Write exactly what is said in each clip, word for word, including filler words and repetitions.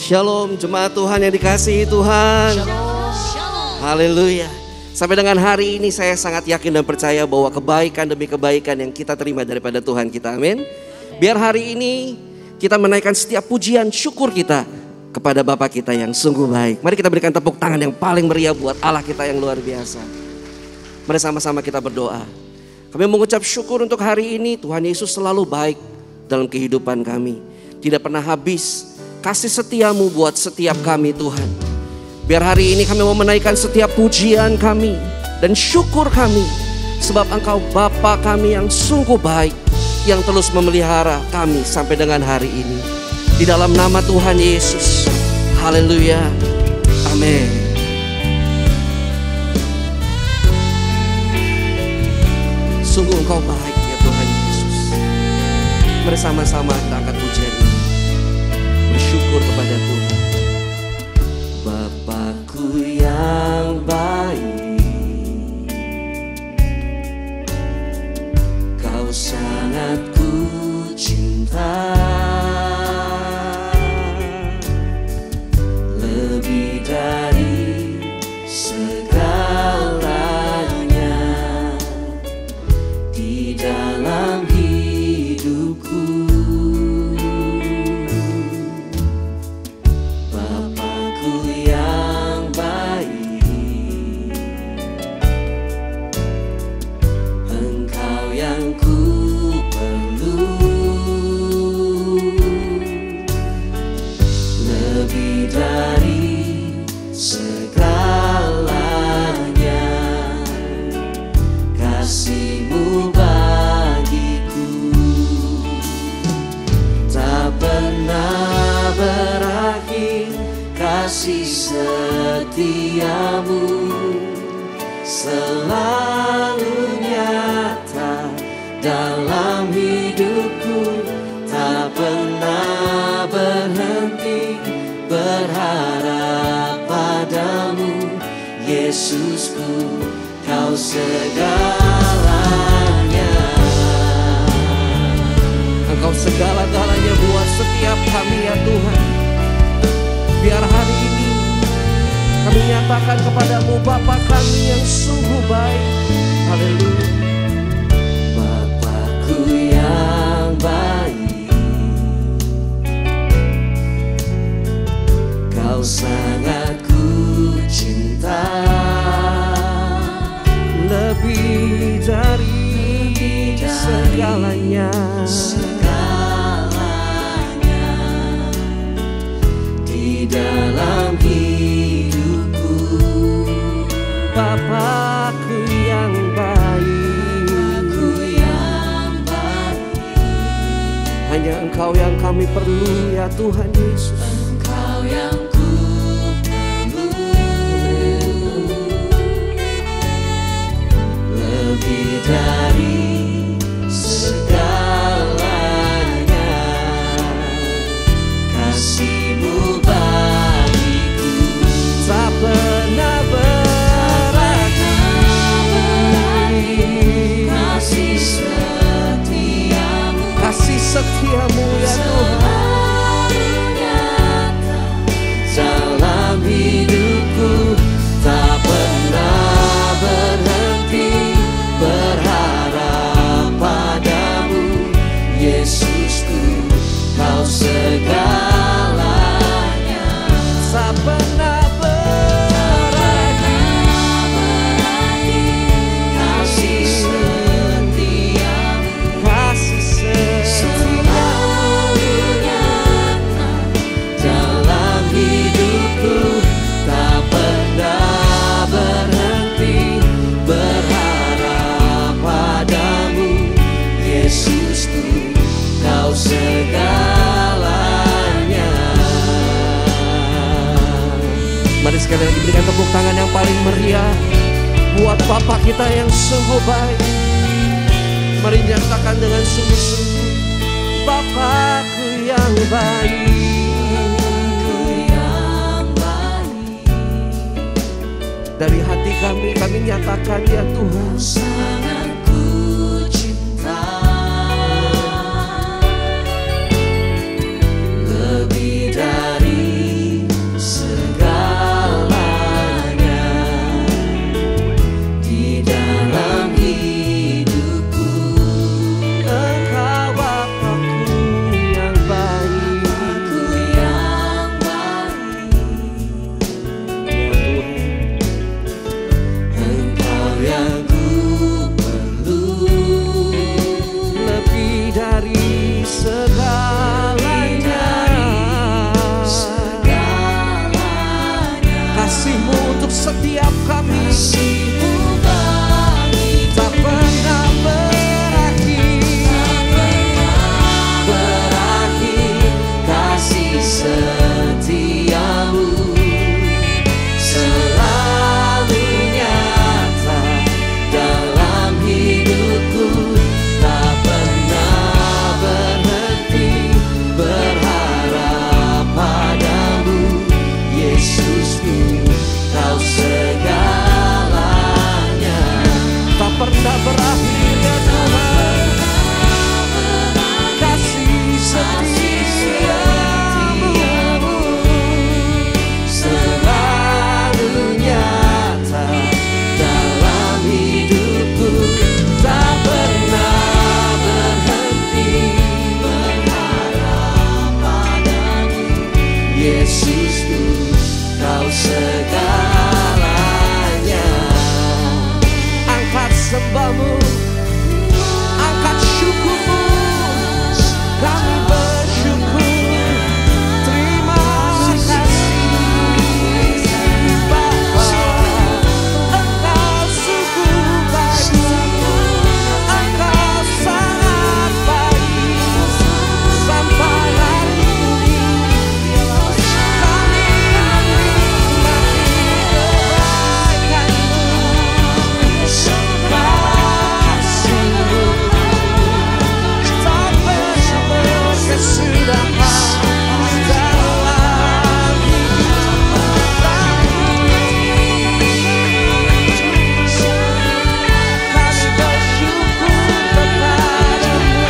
Shalom jemaat Tuhan yang dikasihi Tuhan. Haleluya. Sampai dengan hari ini saya sangat yakin dan percaya bahwa kebaikan demi kebaikan yang kita terima daripada Tuhan kita. Amin. Biar hari ini kita menaikkan setiap pujian syukur kita kepada Bapa kita yang sungguh baik. Mari kita berikan tepuk tangan yang paling meriah buat Allah kita yang luar biasa. Mari sama-sama kita berdoa. Kami mengucap syukur untuk hari ini. Tuhan Yesus selalu baik dalam kehidupan kami. Tidak pernah habis kasih setiamu buat setiap kami Tuhan. Biar hari ini kami mau menaikkan setiap pujian kami dan syukur kami. Sebab Engkau Bapa kami yang sungguh baik, yang terus memelihara kami sampai dengan hari ini. Di dalam nama Tuhan Yesus. Haleluya. Amin. Sungguh Engkau baik ya Tuhan Yesus. Bersama-sama kita angkat pujian ini. Bersyukur kepada Tuhan. Bapakku yang baik, Kau sangat ku cinta, lebih dari segalanya di dalam hidupku. Bapakku yang baik, Engkau yang ku perlu, lebih dari segalanya kasih-Mu bagiku. Tak pernah berakhir kasih setiamu, selalu nyata dalam hidupku. Tak pernah berhenti berharap padamu, Yesusku, Kau segalanya. Engkau segala-galanya buat setiap kami ya Tuhan. Biar hari ini kami nyatakan kepadamu Bapa kami yang sungguh baik. Haleluya. Bapakku yang baik, Kau sangat ku cinta, lebih dari segalanya, segalanya di dalam hidupku. Bapakku yang baik, Bapakku yang baik, hanya Engkau yang kami perlu ya Tuhan Yesus. Engkau yang ku perlu, lebih dari segalanya kasih-Mu bagiku. Tak pernah berakhir kasih setiamu, kasih setiamu ya Tuhan dalam hidupku. Tak pernah berhenti berharap padamu, Yesusku, Kau segalanya. Tak pernah berakhir kasih setiamu, kasih setiamu dalam hidupku. Tak pernah berhenti berharap padamu, Yesusku, Kau segalanya. Mari sekali lagi berikan tepuk tangan yang paling meriah buat Bapa kita yang sungguh baik. Mari nyatakan dengan sungguh-sungguh, Bapakku yang baik, dari hati kami, kami nyatakan ya Tuhan, sangat ku cinta, lebih dari Yesusku, Kau segalanya. Angkat sembahmu, angkat syukurmu, kami bersyukur. Terima kasih Bapa, Engkau sungguh baik, Engkau sangat baik. Sampai hari ini kami menikmati kebaikan-Mu, kasih-Mu. Tak pernah kesudahan dalam hidup kami. Kami bersyukur kepadamu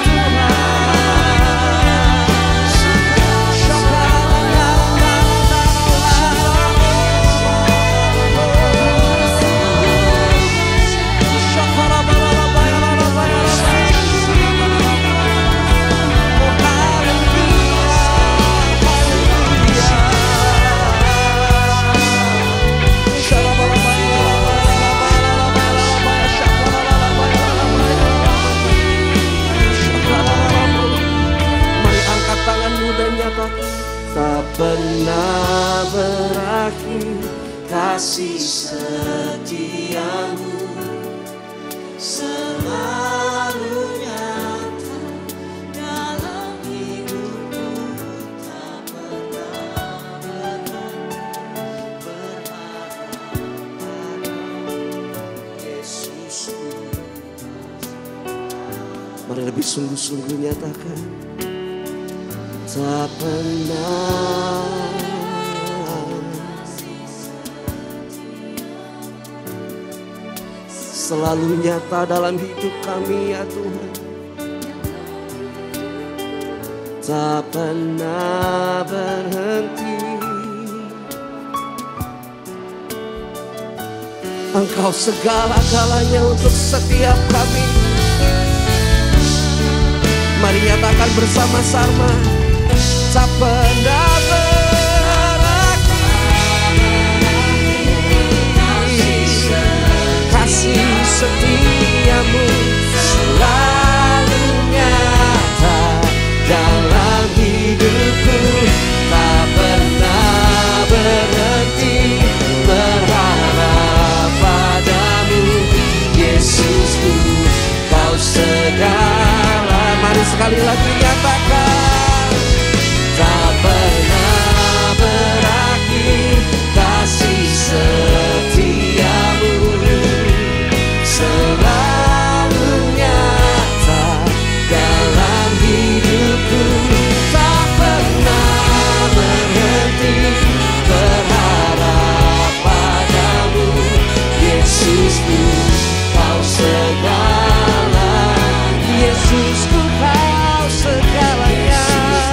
Mari angkat tanganmu dan nyatakan, tak pernah berakhir kasih setiamu, selalu nyata dalam hidupku. Tak pernah berhenti berharap padamu, Yesusku. Mari lebih sungguh-sungguh nyatakan, tak pernah selalu nyata dalam hidup kami ya Tuhan. Tak pernah berhenti. Engkau segala-galanya untuk setiap kami. Mari nyatakan bersama-sama, tak pernah berakhir kasih setiamu, selalu nyata dalam hidupku. Tak pernah berhenti berharap padamu, Yesusku, Kau segala. Mari sekali lagi nyatakan, tak pernah berakhir kasih setiamu, selalu nyata dalam hidupku. Tak pernah berhenti berharap padamu, Yesusku, Kau segala. Yesusku, Kau segalanya.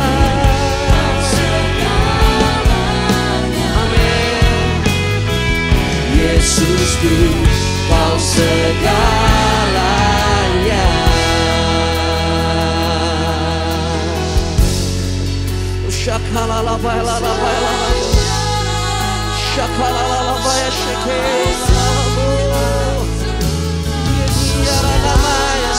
Amin. Yesusku, Kau segalanya. Shakalalabaya, shakalalabaya, shakalalabaya,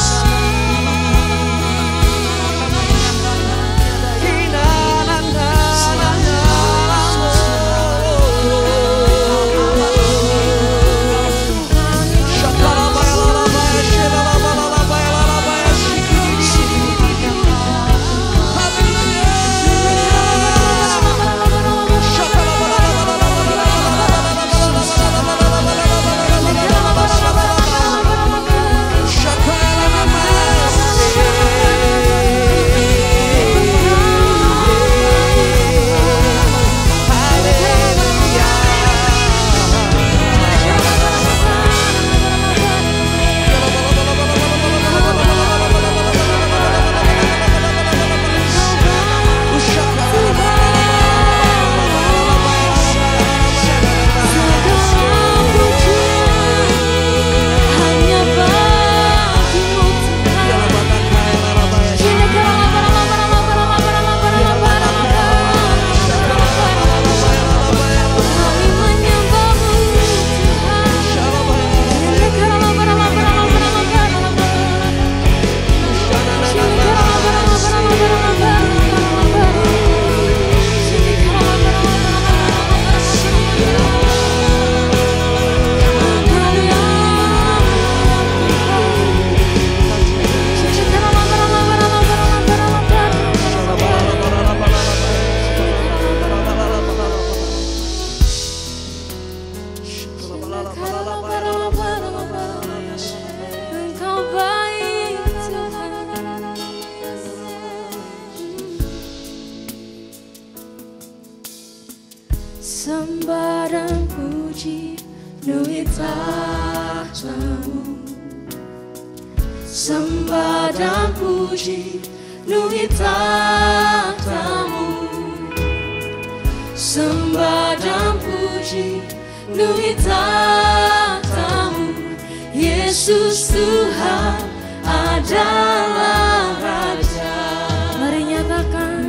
Sembah dan puji nui tahtamu. Sembah dan puji nui tahtamu. Sembah dan puji nui tahtamu. Yesus Tuhan adalah Raja. Mari nyatakan.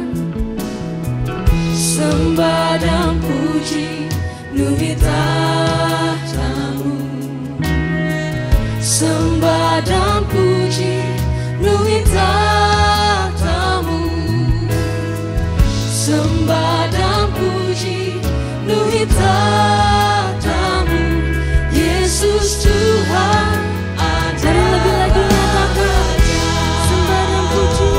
Sembah dan puji nui tahtamu. Sembah dan puji nui tahtamu. Sembah dan puji nui tahtamu. Yesus Tuhan adalah Raja. Sembah dan puji.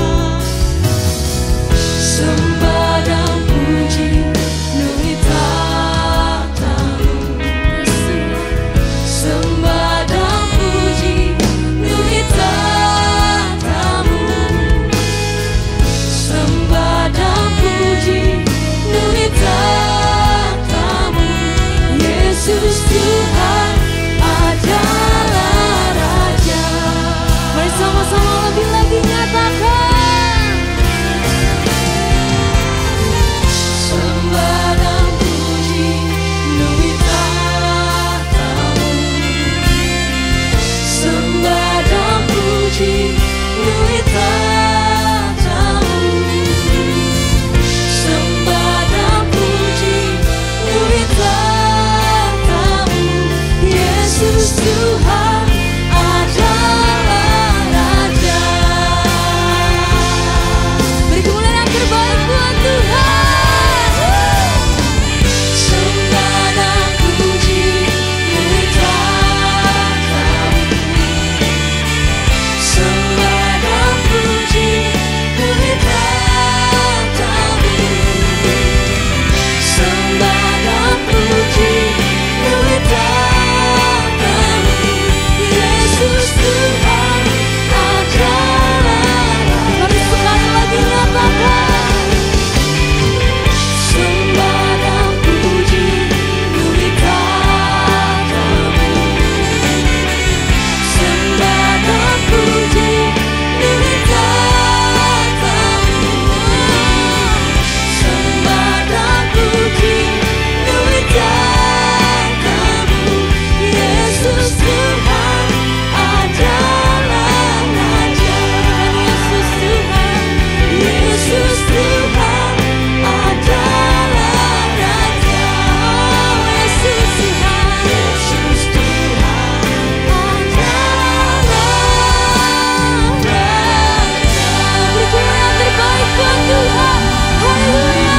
Sembah dan puji nui tahtamu. Sembah dan puji nui tahtamu. Sembah dan puji nui tahtamu. Yesus Tuhan adalah Raja. Mari sama-sama lebih lagi nyatakan. Sembah dan puji nui tahtamu. Sembah dan puji nui tahtamu. Sembah dan puji nui tahtamu. Yesus Tuhan adalah Raja. Beri kemuliaan yang terbaik buat Tuhan. Sembah dan puji nui tahtamu. Sembah dan puji nui tahtamu. Sembah dan puji nui tahtamu. Yesus Tuhan adalah Raja. Mari sekali lagi nyatakan. Sembah dan puji nui tahtamu. Sembah dan puji nui tahtamu. Sembah dan puji nui tahtamu. Yesus Tuhan adalah Raja. Yesus Tuhan, Yesus Tuhan adalah Raja. Yesus Tuhan, Yesus Tuhan adalah Raja. Beri yang terbaik buat Tuhan. Haleluya.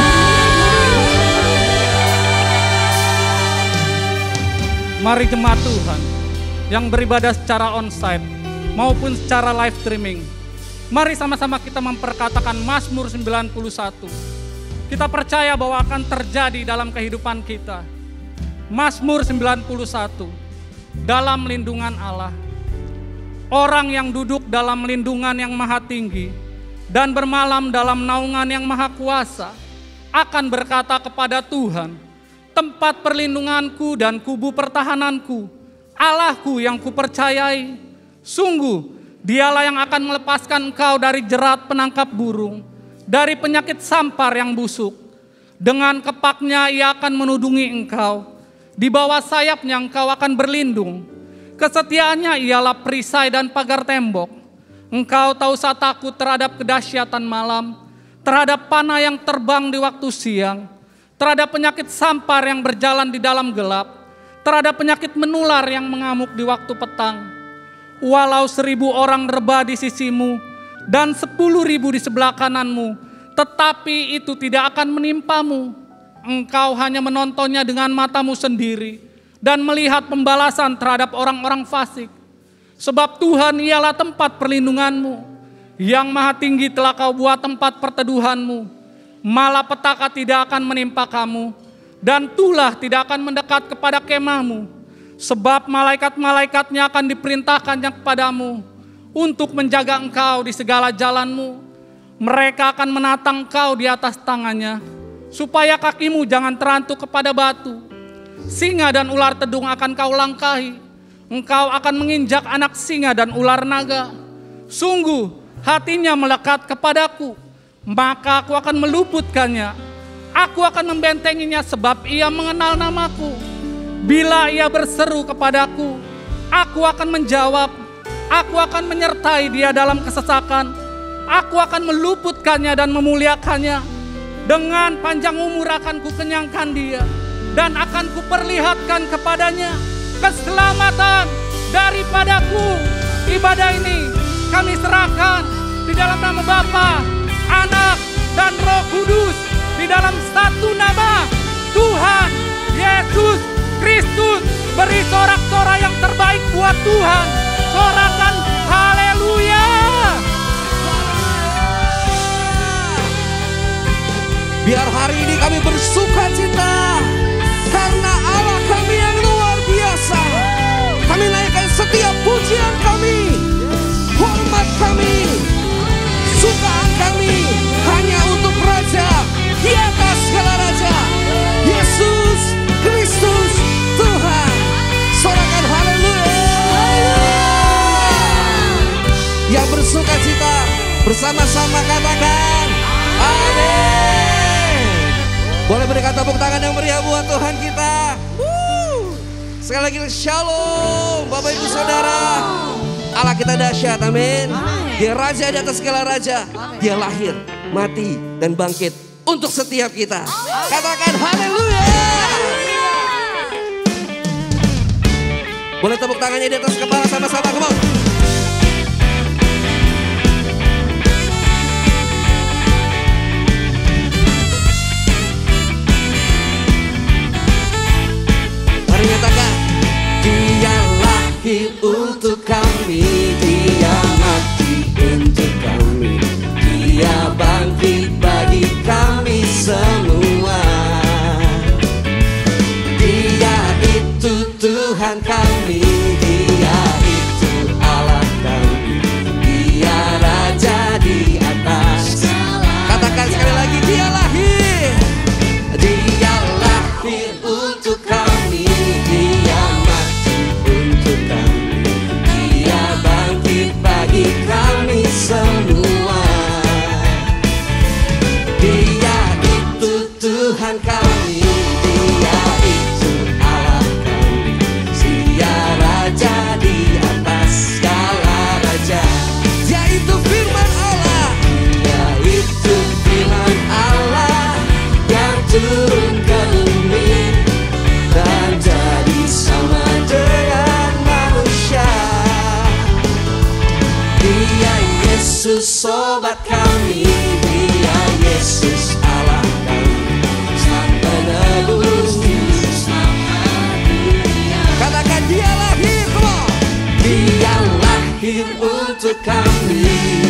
Mari jemaat Tuhan yang beribadah secara onsite maupun secara live streaming. Mari sama-sama kita memperkatakan Mazmur sembilan puluh satu. Kita percaya bahwa akan terjadi dalam kehidupan kita. Mazmur sembilan puluh satu. Dalam lindungan Allah. Orang yang duduk dalam lindungan yang maha tinggi dan bermalam dalam naungan yang maha kuasa akan berkata kepada Tuhan, tempat perlindunganku dan kubu pertahananku, Allahku yang kupercayai. Sungguh, dialah yang akan melepaskan engkau dari jerat penangkap burung, dari penyakit sampar yang busuk. Dengan kepaknya ia akan menudungi engkau, di bawah sayapnya engkau akan berlindung. Kesetiaannya ialah perisai dan pagar tembok. Engkau tak usah takut terhadap kedahsyatan malam, terhadap panah yang terbang di waktu siang, terhadap penyakit sampar yang berjalan di dalam gelap, terhadap penyakit menular yang mengamuk di waktu petang. Walau seribu orang rebah di sisimu dan sepuluh ribu di sebelah kananmu, tetapi itu tidak akan menimpamu. Engkau hanya menontonnya dengan matamu sendiri dan melihat pembalasan terhadap orang-orang fasik. Sebab Tuhan ialah tempat perlindunganmu, yang maha tinggi telah kau buat tempat perteduhanmu. Malapetaka tidak akan menimpa kamu, dan tulah tidak akan mendekat kepada kemahmu. Sebab malaikat-malaikatnya akan diperintahkannya kepadamu untuk menjaga engkau di segala jalanmu. Mereka akan menatang engkau di atas tangannya, supaya kakimu jangan terantuk kepada batu. Singa dan ular tedung akan kau langkahi. Engkau akan menginjak anak singa dan ular naga. Sungguh hatinya melekat kepadaku, maka aku akan meluputkannya. Aku akan membentenginya sebab ia mengenal namaku. Bila ia berseru kepadaku, aku akan menjawab. Aku akan menyertai dia dalam kesesakan. Aku akan meluputkannya dan memuliakannya. Dengan panjang umur akan kukenyangkan dia, dan akan kuperlihatkan kepadanya keselamatan daripadaku. Ibadah ini kami serahkan di dalam nama Bapa, Anak, dan Roh Kudus, di dalam satu nama Tuhan Yesus Kristus. Beri sorak-sorai yang terbaik buat Tuhan. Sorakan haleluya. Biar hari ini kami bersuka cita karena Allah kami yang luar biasa. Kami naikkan setiap pujian kami, hormat kami, sukaan kami hanya untuk Raja di atas segala raja, Yesus Kristus Tuhan. Sorakan haleluya. Yang bersuka cita bersama-sama katakan amin. Boleh berikan tepuk tangan yang meriah buat Tuhan kita. Woo. Sekali lagi shalom Bapak Ibu Saudara. Allah kita dahsyat, amin. Dia Raja di atas segala raja. Dia lahir, mati, dan bangkit untuk setiap kita. Katakan haleluya. Boleh tepuk tangannya di atas kepala sama-sama, come on. Nyatakan, dia lahir untuk kami, dia mati untuk kami, dia bangkit bagi kami semua. Dia itu Tuhan kami, dia itu Allah kami, dia Raja di atas. Katakan sekali lagi, dia lahir, dia lahir untuk kami. Kami semua, dia itu Tuhan kami, dia itu Allah kami, dia Raja di atas segala raja. Dia itu firman Allah, dia itu firman Allah yang turun ke bumi dan jadi sama dengan manusia. Dia Yesus sobat kami, dia Yesus Allah kami, sang penebus dunia. Katakan dia lahir, come on. Dia lahir untuk kami,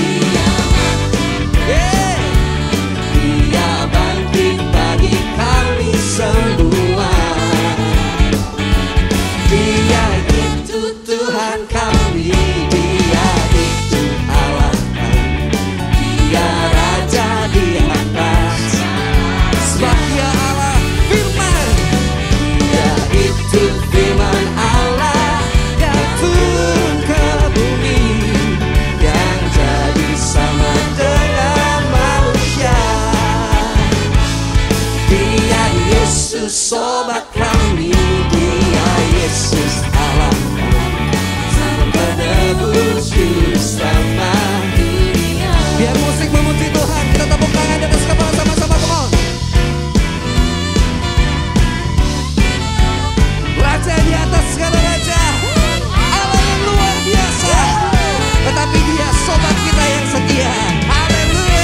yeah. Dia bangkit bagi kami semua. Dia itu Tuhan kami, dia itu Allah kami, dia Raja di atas. Sebab dia Allah firman, dia itu firman Allah yang turun ke bumi, yang jadi sama dengan manusia. Dia Yesus sobat kami, dia Yesus Allah kami, sang penebus bersama dunia. Biar musik memuji Tuhan, kita tepuk tangan di atas kepala sama-sama, come on. Raja di atas segala raja, Allah yang luar biasa, tetapi dia sobat kita yang setia. Haleluya.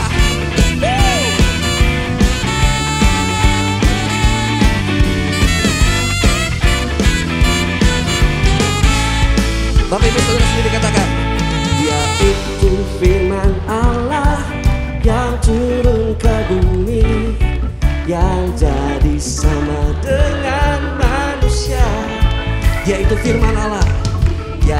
Bapak Ibu Saudara sendiri katakan, dia itu firman Allah yang turun ke bumi, yang jadi sama dengan manusia. Dia itu firman Allah, ya.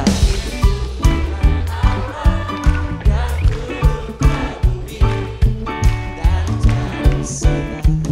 Yang turun ke bumi dan jadi sama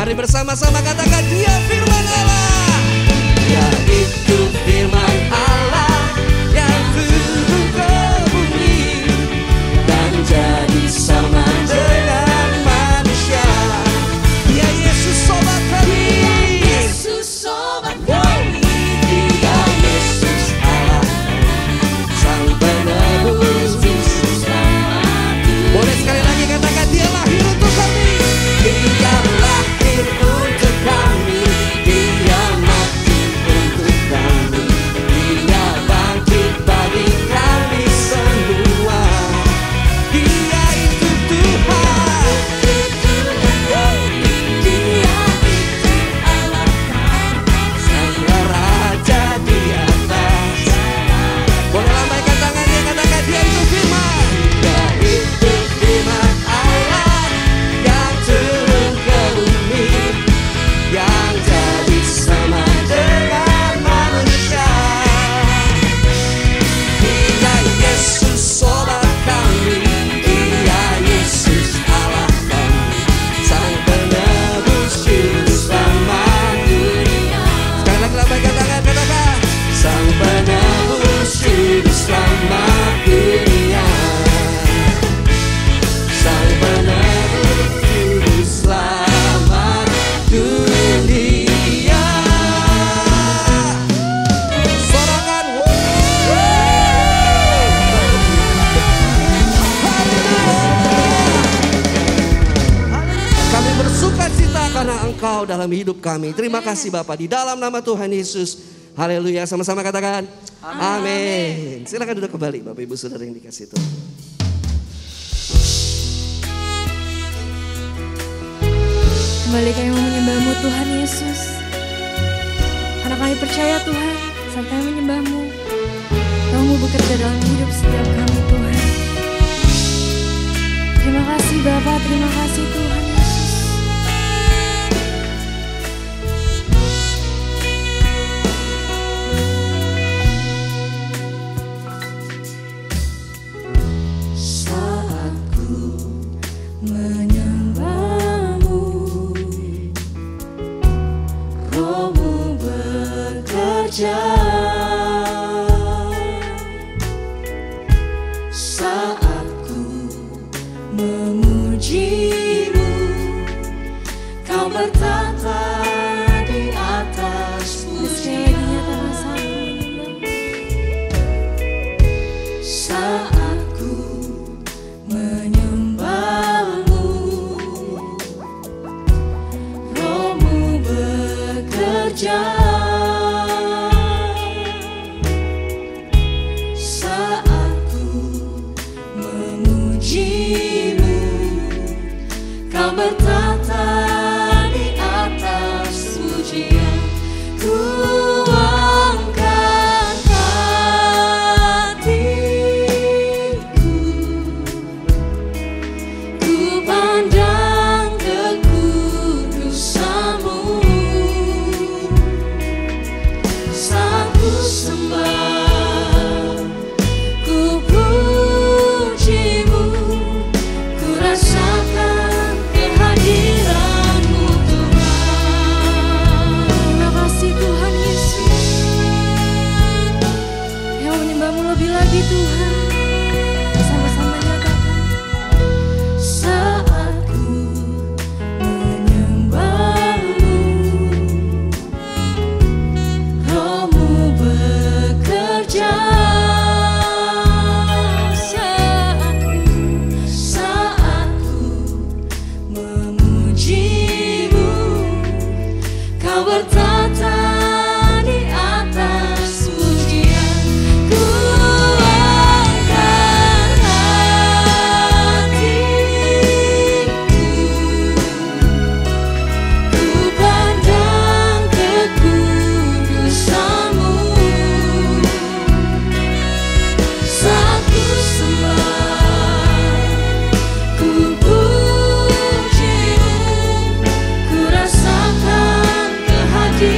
Mari bersama-sama katakan Dia firman Allah. Dia itu firman Allah yang turun ke bumi dan jadi sama dengan manusia. Dia Yesus sobat kami. Yesus sobat kami. Dia Yesus Allah Sang Penebus. Boleh sekali lagi katakan Dia lahir untuk kami. Dia lahir untuk kami. Dia mati untuk kami. Dia bangkit bagi kami semua. Dia itu Tuhan. Dia itu Allah Sang Raja di atas. Boleh lambaikan tangannya katakan Dia itu firman. Dia itu firman Allah yang turun ke bumi, yang jadi sama dengan manusia. Dia Yesus sobat kami. Dia Yesus Allah kami, Sang Penebus juru selamat dunia. Sekali lagi lambaikan tangan katakan Sang Penebus juru selamat dunia. Sang Penebus juru selamat dunia. Sorangan kami bersuka cita karena Engkau dalam hidup kami. Terima kasih Bapa di dalam nama Tuhan Yesus. Haleluya. Sama-sama katakan amin. Silakan duduk kembali Bapak Ibu Saudara yang dikasih Tuhan. Kembali kami mau menyembah-Mu Tuhan Yesus. Karena kami percaya Tuhan, saat kami menyembah-Mu, Roh-Mu bekerja dalam hidup setiap kami Tuhan. Terima kasih Bapa, terima kasih Tuhan Yesus. Saat ku Menyembah-Mu, Roh-Mu bekerja. Saat ku memuji-Mu, Kau bertata di atas pujian. saat ku menyembah-Mu, Roh-Mu bekerja. Saat ku memuji-Mu, Kau bertata di atas pujian. Ku angkat hatiku, ku pandang kekudusan-Mu. Saat ku sembah, ku puji-Mu, ku rasakan kehadiran-Mu Tuhan. Terima kasih Tuhan Yesus. Yang menyembah-Mu lebih lagi Tuhan. Sama-sama nyatakan. Saat ku menyembah-Mu, Roh-Mu bekerja. Saat ku memuji-Mu, Kau bertata di atas pujian. Ku angkat hatiku, ku pandang kekudusan-Mu. Saat ku sembah, ku puji-Mu, ku rasakan kehadiran-Mu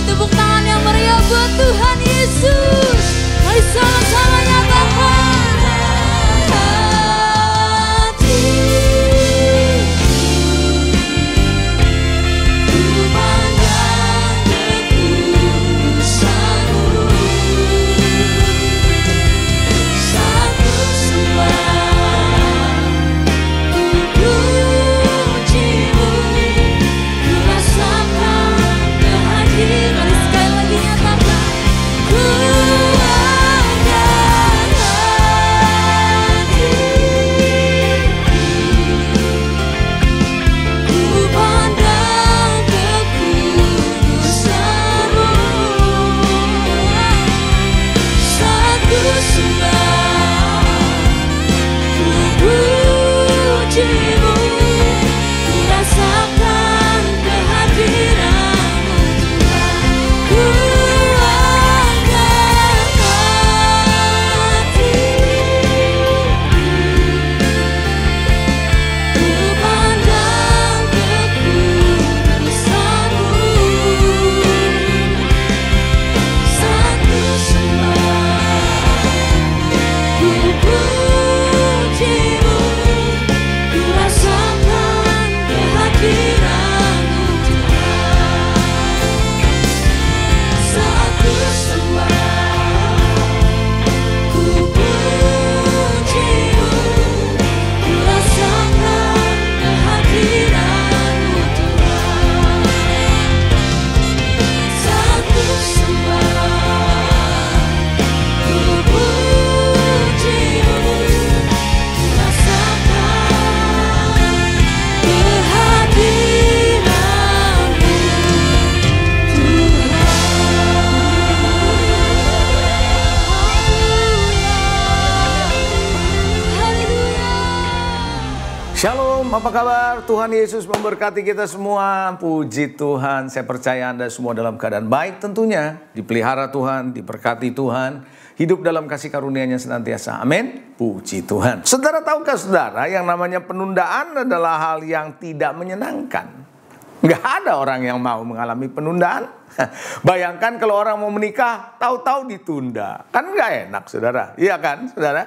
tepuk tangan yang meriah buat Tuhan Yesus. Mari sama-sama nyatakan. Shalom, apa kabar? Tuhan Yesus memberkati kita semua. Puji Tuhan, saya percaya Anda semua dalam keadaan baik tentunya. Dipelihara Tuhan, diberkati Tuhan. Hidup dalam kasih karunia-Nya senantiasa. Amin. Puji Tuhan. Saudara, tahukah saudara yang namanya penundaan adalah hal yang tidak menyenangkan? Nggak ada orang yang mau mengalami penundaan. Bayangkan kalau orang mau menikah, tahu-tahu ditunda. Kan nggak enak, saudara. Iya kan, saudara?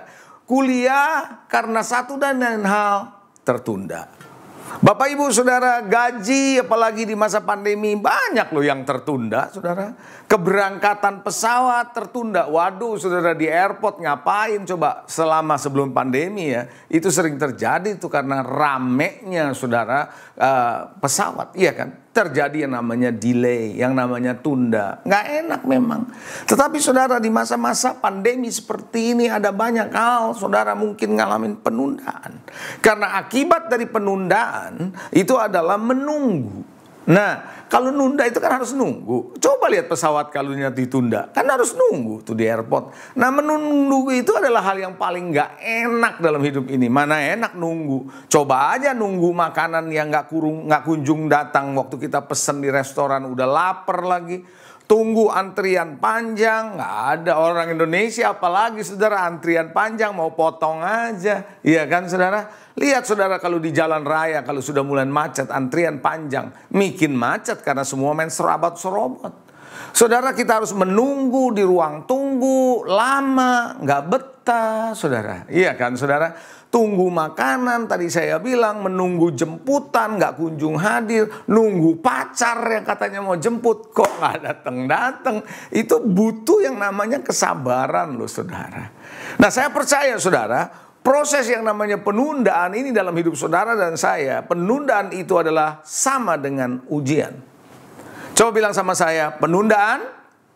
Kuliah karena satu dan lain hal tertunda. Bapak ibu saudara, gaji apalagi di masa pandemi banyak loh yang tertunda, saudara. Keberangkatan pesawat tertunda. Waduh saudara, di airport ngapain coba selama sebelum pandemi ya. Itu sering terjadi itu karena ramenya saudara uh, pesawat, iya kan. Terjadi yang namanya delay, yang namanya tunda. Nggak enak memang. Tetapi saudara, di masa-masa pandemi seperti ini ada banyak hal saudara mungkin ngalamin penundaan. Karena akibat dari penundaan itu adalah menunggu. Nah, kalau nunda itu kan harus nunggu. Coba lihat pesawat kalau ditunda, kan harus nunggu tuh di airport. Nah, menunggu itu adalah hal yang paling gak enak dalam hidup ini. Mana enak nunggu. Coba aja nunggu makanan yang gak, kurung, gak kunjung datang. Waktu kita pesen di restoran udah lapar lagi. Tunggu antrian panjang, nggak ada orang Indonesia apalagi saudara antrian panjang mau potong aja, iya kan saudara? Lihat saudara kalau di jalan raya kalau sudah mulai macet antrian panjang, bikin macet karena semua main serabot-serobot. Saudara kita harus menunggu di ruang tunggu lama, nggak betah saudara, iya kan saudara? Tunggu makanan, tadi saya bilang menunggu jemputan, gak kunjung hadir. Nunggu pacar yang katanya mau jemput, kok gak datang-datang. Itu butuh yang namanya kesabaran loh saudara. Nah saya percaya saudara, proses yang namanya penundaan ini dalam hidup saudara dan saya, penundaan itu adalah sama dengan ujian. Coba bilang sama saya, penundaan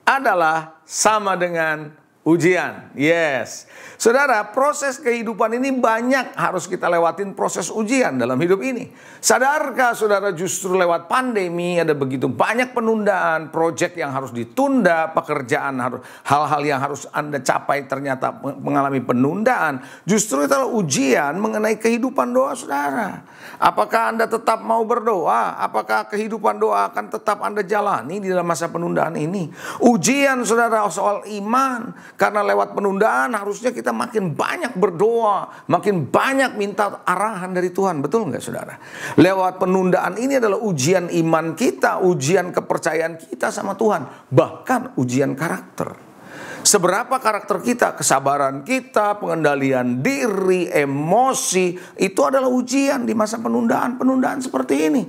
adalah sama dengan ujian. Yes. Saudara, proses kehidupan ini banyak harus kita lewatin proses ujian dalam hidup ini. Sadarkah saudara justru lewat pandemi ada begitu banyak penundaan, proyek yang harus ditunda, pekerjaan harus hal-hal yang harus Anda capai ternyata mengalami penundaan. Justru itu adalah ujian mengenai kehidupan doa saudara. Apakah Anda tetap mau berdoa? Apakah kehidupan doa akan tetap Anda jalani di dalam masa penundaan ini? Ujian saudara soal iman. Karena lewat penundaan harusnya kita makin banyak berdoa, makin banyak minta arahan dari Tuhan. Betul nggak saudara? Lewat penundaan ini adalah ujian iman kita, ujian kepercayaan kita sama Tuhan. Bahkan ujian karakter. Seberapa karakter kita, kesabaran kita, pengendalian diri, emosi, itu adalah ujian di masa penundaan-penundaan seperti ini.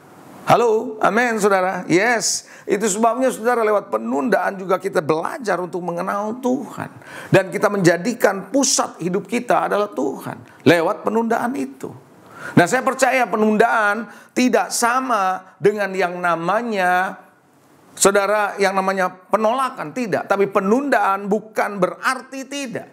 Halo, amin saudara. Yes, itu sebabnya saudara lewat penundaan juga kita belajar untuk mengenal Tuhan. Dan kita menjadikan pusat hidup kita adalah Tuhan. Lewat penundaan itu. Nah, saya percaya penundaan tidak sama dengan yang namanya, saudara, yang namanya penolakan. Tidak, tapi penundaan bukan berarti tidak.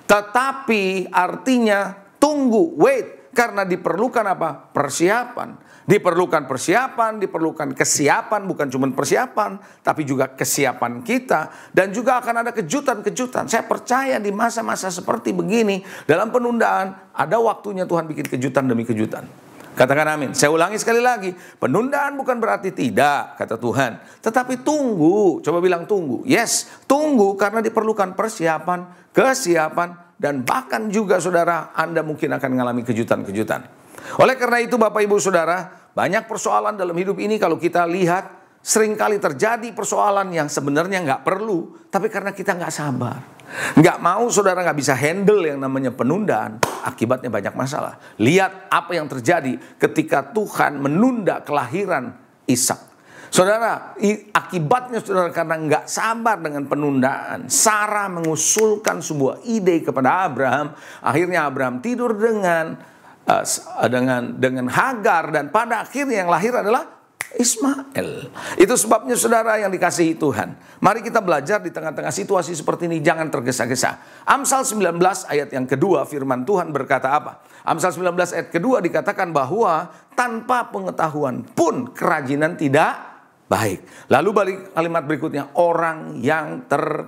Tetapi artinya tunggu, wait. Karena diperlukan apa? Persiapan. Diperlukan persiapan, diperlukan kesiapan, bukan cuma persiapan, tapi juga kesiapan kita. Dan juga akan ada kejutan-kejutan. Saya percaya di masa-masa seperti begini, dalam penundaan, ada waktunya Tuhan bikin kejutan demi kejutan. Katakan amin. Saya ulangi sekali lagi. Penundaan bukan berarti tidak, kata Tuhan. Tetapi tunggu. Coba bilang tunggu. Yes, tunggu karena diperlukan persiapan, kesiapan, dan bahkan juga saudara, Anda mungkin akan mengalami kejutan-kejutan. Oleh karena itu Bapak Ibu Saudara, banyak persoalan dalam hidup ini kalau kita lihat, seringkali terjadi persoalan yang sebenarnya nggak perlu, tapi karena kita nggak sabar. Nggak mau saudara, nggak bisa handle yang namanya penundaan, akibatnya banyak masalah. Lihat apa yang terjadi ketika Tuhan menunda kelahiran Ishak. Saudara, akibatnya saudara karena nggak sabar dengan penundaan, Sarah mengusulkan sebuah ide kepada Abraham. Akhirnya Abraham tidur dengan uh, dengan dengan Hagar, dan pada akhirnya yang lahir adalah Ismail. Itu sebabnya saudara yang dikasihi Tuhan, mari kita belajar di tengah-tengah situasi seperti ini, jangan tergesa-gesa. Amsal sembilan belas ayat yang kedua, firman Tuhan berkata apa? Amsal sembilan belas ayat kedua dikatakan bahwa tanpa pengetahuan pun kerajinan tidak baik. Lalu balik kalimat berikutnya, orang yang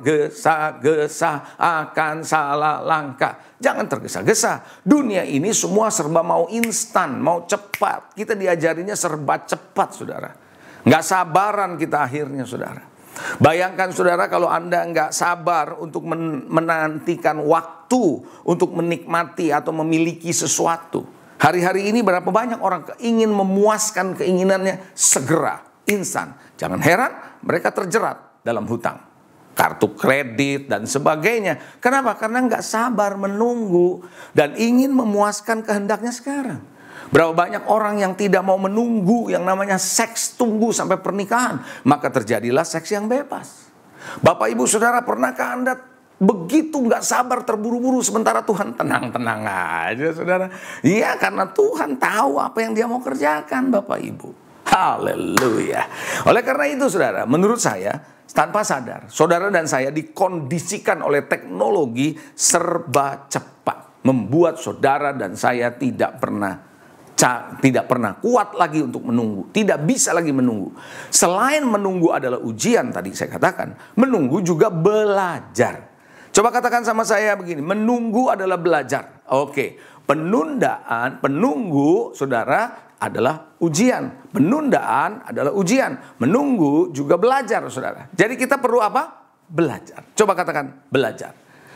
tergesa-gesa akan salah langkah. Jangan tergesa-gesa. Dunia ini semua serba mau instan, mau cepat. Kita diajarinya serba cepat, saudara. Nggak sabaran kita akhirnya, saudara. Bayangkan saudara kalau Anda nggak sabar untuk men- menantikan waktu untuk menikmati atau memiliki sesuatu. Hari-hari ini berapa banyak orang ingin memuaskan keinginannya segera, instan. Jangan heran mereka terjerat dalam hutang, kartu kredit dan sebagainya. Kenapa? Karena nggak sabar menunggu dan ingin memuaskan kehendaknya sekarang. Berapa banyak orang yang tidak mau menunggu yang namanya seks tunggu sampai pernikahan, maka terjadilah seks yang bebas. Bapak Ibu Saudara, pernahkah Anda begitu nggak sabar terburu-buru sementara Tuhan tenang-tenang aja, saudara? Iya, karena Tuhan tahu apa yang Dia mau kerjakan, Bapak Ibu. Haleluya. Oleh karena itu saudara, menurut saya tanpa sadar saudara dan saya dikondisikan oleh teknologi serba cepat, membuat saudara dan saya tidak pernah tidak pernah kuat lagi untuk menunggu, tidak bisa lagi menunggu. Selain menunggu adalah ujian, tadi saya katakan, menunggu juga belajar. Coba katakan sama saya begini, menunggu adalah belajar. Oke, penundaan, penunggu saudara adalah ujian. Penundaan adalah ujian. Menunggu juga belajar, saudara. Jadi kita perlu apa? Belajar. Coba katakan belajar.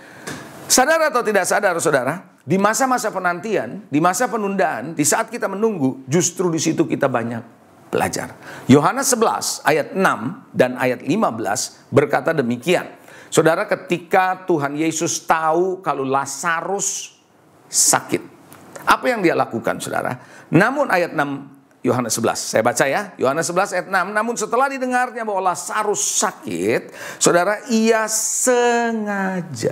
Sadar atau tidak sadar, saudara, di masa-masa penantian, di masa penundaan, di saat kita menunggu, justru di situ kita banyak belajar. Yohanes sebelas ayat enam dan ayat lima belas berkata demikian. Saudara, ketika Tuhan Yesus tahu kalau Lazarus sakit, apa yang Dia lakukan, saudara? Namun ayat enam Yohanes sebelas, saya baca ya, Yohanes sebelas ayat enam. Namun setelah didengarnya bahwa Lazarus sakit, saudara, ia sengaja,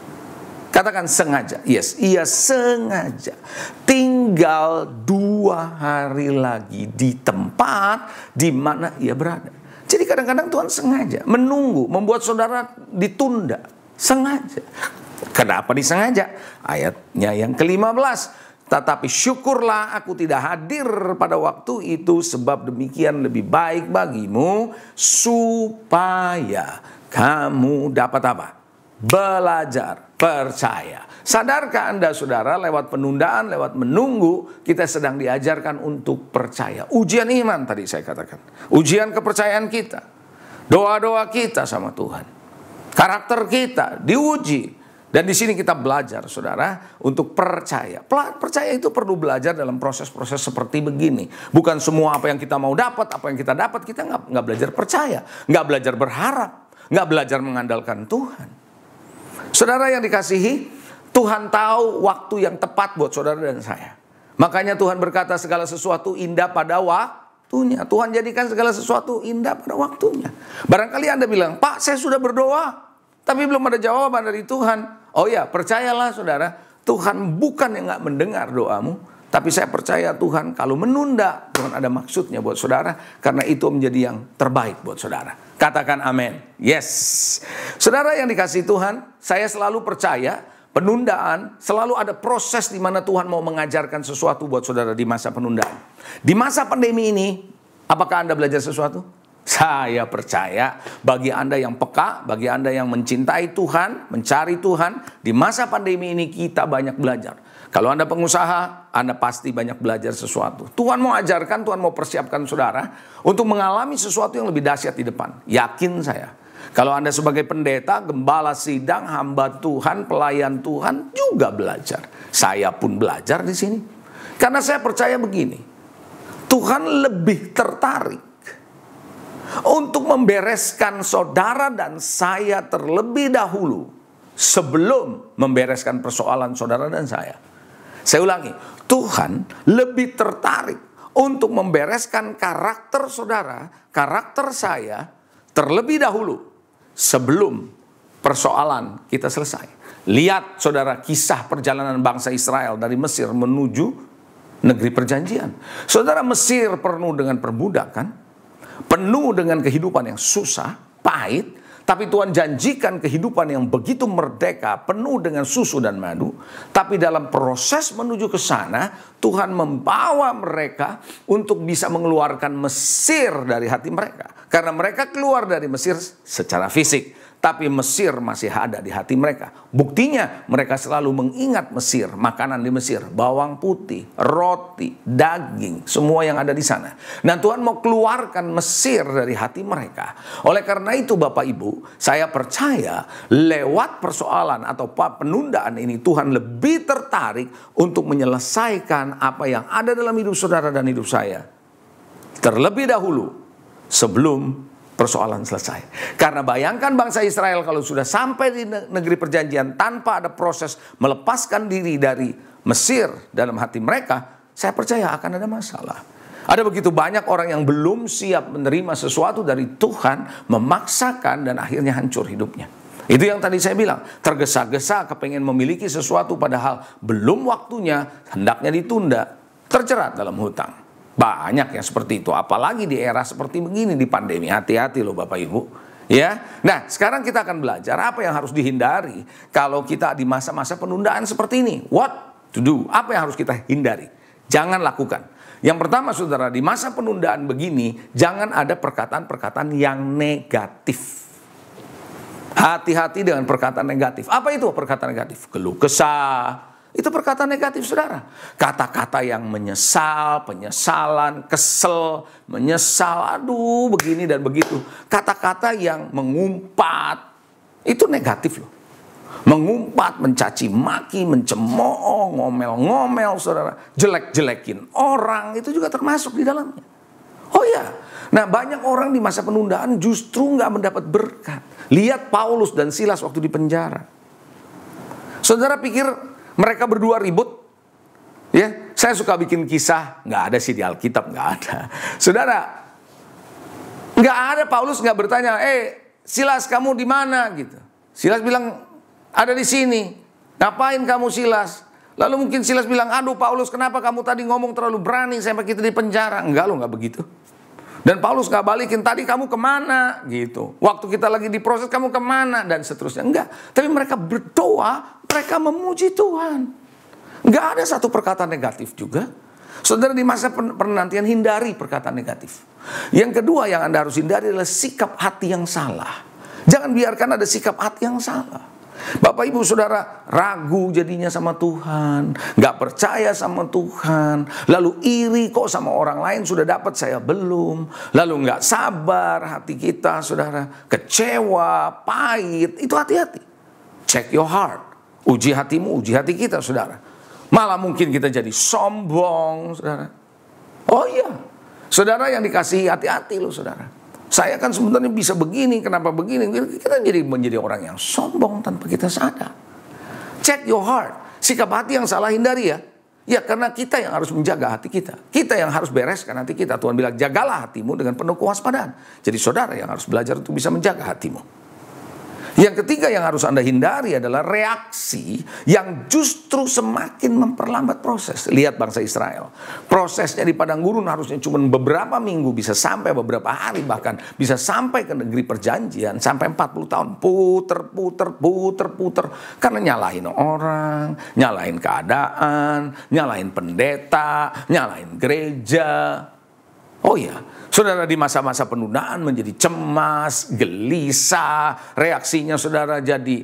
katakan sengaja, yes, ia sengaja tinggal dua hari lagi di tempat di mana ia berada. Jadi kadang-kadang Tuhan sengaja menunggu, membuat saudara ditunda, sengaja. Kenapa disengaja? Ayatnya yang kelima belas. Tetapi syukurlah aku tidak hadir pada waktu itu, sebab demikian lebih baik bagimu, supaya kamu dapat apa? Belajar, percaya. Sadarkah Anda saudara, lewat penundaan, lewat menunggu, kita sedang diajarkan untuk percaya. Ujian iman tadi saya katakan. Ujian kepercayaan kita. Doa-doa kita sama Tuhan. Karakter kita diuji. Dan di sini kita belajar, saudara, untuk percaya. Percaya itu perlu belajar dalam proses-proses seperti begini. Bukan semua apa yang kita mau dapat, apa yang kita dapat, kita nggak nggak belajar percaya. Nggak belajar berharap. Nggak belajar mengandalkan Tuhan. Saudara yang dikasihi, Tuhan tahu waktu yang tepat buat saudara dan saya. Makanya Tuhan berkata segala sesuatu indah pada waktunya. Tuhan jadikan segala sesuatu indah pada waktunya. Barangkali Anda bilang, Pak, saya sudah berdoa, tapi belum ada jawaban dari Tuhan. Oh ya, percayalah saudara, Tuhan bukan yang gak mendengar doamu, tapi saya percaya Tuhan kalau menunda, Tuhan ada maksudnya buat saudara, karena itu menjadi yang terbaik buat saudara. Katakan amin. Yes. Saudara yang dikasihi Tuhan, saya selalu percaya penundaan selalu ada proses di mana Tuhan mau mengajarkan sesuatu buat saudara di masa penundaan. Di masa pandemi ini, apakah Anda belajar sesuatu? Saya percaya bagi Anda yang peka, bagi Anda yang mencintai Tuhan, mencari Tuhan, di masa pandemi ini kita banyak belajar. Kalau Anda pengusaha, Anda pasti banyak belajar sesuatu. Tuhan mau ajarkan, Tuhan mau persiapkan saudara untuk mengalami sesuatu yang lebih dahsyat di depan. Yakin saya. Kalau Anda sebagai pendeta, gembala sidang, hamba Tuhan, pelayan Tuhan juga belajar. Saya pun belajar di sini. Karena saya percaya begini. Tuhan lebih tertarik untuk membereskan saudara dan saya terlebih dahulu sebelum membereskan persoalan saudara dan saya. Saya ulangi, Tuhan lebih tertarik untuk membereskan karakter saudara, karakter saya terlebih dahulu sebelum persoalan kita selesai. Lihat saudara kisah perjalanan bangsa Israel dari Mesir menuju negeri perjanjian. Saudara, Mesir penuh dengan perbudakan, penuh dengan kehidupan yang susah, pahit, tapi Tuhan janjikan kehidupan yang begitu merdeka, penuh dengan susu dan madu. Tapi dalam proses menuju ke sana, Tuhan membawa mereka untuk bisa mengeluarkan Mesir dari hati mereka. Karena mereka keluar dari Mesir secara fisik, tapi Mesir masih ada di hati mereka. Buktinya mereka selalu mengingat Mesir, makanan di Mesir, bawang putih, roti, daging, semua yang ada di sana. Nah, Tuhan mau keluarkan Mesir dari hati mereka. Oleh karena itu Bapak Ibu, saya percaya lewat persoalan atau penundaan ini Tuhan lebih tertarik untuk menyelesaikan apa yang ada dalam hidup saudara dan hidup saya terlebih dahulu sebelum persoalan selesai. Karena bayangkan bangsa Israel kalau sudah sampai di negeri perjanjian tanpa ada proses melepaskan diri dari Mesir dalam hati mereka, saya percaya akan ada masalah. Ada begitu banyak orang yang belum siap menerima sesuatu dari Tuhan, memaksakan dan akhirnya hancur hidupnya. Itu yang tadi saya bilang, tergesa-gesa kepengen memiliki sesuatu padahal belum waktunya, hendaknya ditunda, terjerat dalam hutang. Banyak yang seperti itu, apalagi di era seperti begini di pandemi. Hati-hati loh Bapak Ibu. Ya. Nah, sekarang kita akan belajar apa yang harus dihindari kalau kita di masa-masa penundaan seperti ini. What to do? Apa yang harus kita hindari? Jangan lakukan. Yang pertama saudara, di masa penundaan begini, jangan ada perkataan-perkataan yang negatif. Hati-hati dengan perkataan negatif. Apa itu perkataan negatif? Keluh kesah. Itu perkataan negatif saudara. Kata-kata yang menyesal, penyesalan, kesel, menyesal, aduh begini dan begitu. Kata-kata yang mengumpat, itu negatif loh. Mengumpat, mencaci maki, mencemooh, ngomel-ngomel saudara. Jelek-jelekin orang, itu juga termasuk di dalamnya. Oh ya, nah banyak orang di masa penundaan justru nggak mendapat berkat. Lihat Paulus dan Silas waktu di penjara. Saudara pikir mereka berdua ribut? Ya, saya suka bikin kisah, nggak ada sih di Alkitab, nggak ada. Saudara, nggak ada. Paulus nggak bertanya, eh Silas kamu di mana gitu. Silas bilang ada di sini. Ngapain kamu Silas? Lalu mungkin Silas bilang, aduh Paulus kenapa kamu tadi ngomong terlalu berani sampai kita di penjara? Enggak loh, nggak begitu. Dan Paulus nggak balikin, tadi kamu kemana gitu. Waktu kita lagi diproses kamu kemana dan seterusnya. Enggak. Tapi mereka berdoa, mereka memuji Tuhan. Nggak ada satu perkataan negatif juga. Saudara, di masa penantian hindari perkataan negatif. Yang kedua yang Anda harus hindari adalah sikap hati yang salah. Jangan biarkan ada sikap hati yang salah. Bapak Ibu Saudara ragu jadinya sama Tuhan, gak percaya sama Tuhan, lalu iri kok sama orang lain sudah dapat saya belum, lalu gak sabar hati kita Saudara, kecewa, pahit, itu hati-hati. Check your heart, uji hatimu, uji hati kita Saudara. Malah mungkin kita jadi sombong Saudara. Oh iya, Saudara yang dikasihi, hati-hati loh Saudara. Saya kan sebenarnya bisa begini, kenapa begini? Kita jadi menjadi orang yang sombong tanpa kita sadar. Check your heart. Sikap hati yang salah hindari ya. Ya karena kita yang harus menjaga hati kita. Kita yang harus bereskan hati kita. Tuhan bilang jagalah hatimu dengan penuh kewaspadaan. Jadi saudara yang harus belajar untuk bisa menjaga hatimu. Yang ketiga yang harus Anda hindari adalah reaksi yang justru semakin memperlambat proses. Lihat bangsa Israel. Prosesnya di padang gurun harusnya cuma beberapa minggu, bisa sampai beberapa hari, bahkan bisa sampai ke negeri perjanjian sampai empat puluh tahun. Puter, puter, puter, puter. Karena nyalahin orang, nyalahin keadaan, nyalahin pendeta, nyalahin gereja. Oh iya, saudara di masa-masa penundaan menjadi cemas, gelisah, reaksinya saudara jadi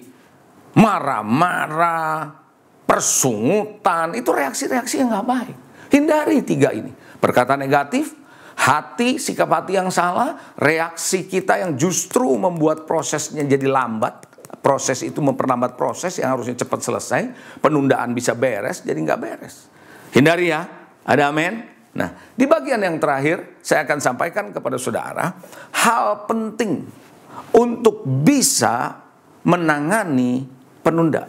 marah-marah, persungutan, itu reaksi-reaksi yang gak baik. Hindari tiga ini, perkataan negatif, hati, sikap hati yang salah, reaksi kita yang justru membuat prosesnya jadi lambat. Proses itu memperlambat proses yang harusnya cepat selesai, penundaan bisa beres, jadi gak beres. Hindari ya, ada amin? Nah, di bagian yang terakhir, saya akan sampaikan kepada saudara hal penting untuk bisa menangani penundaan.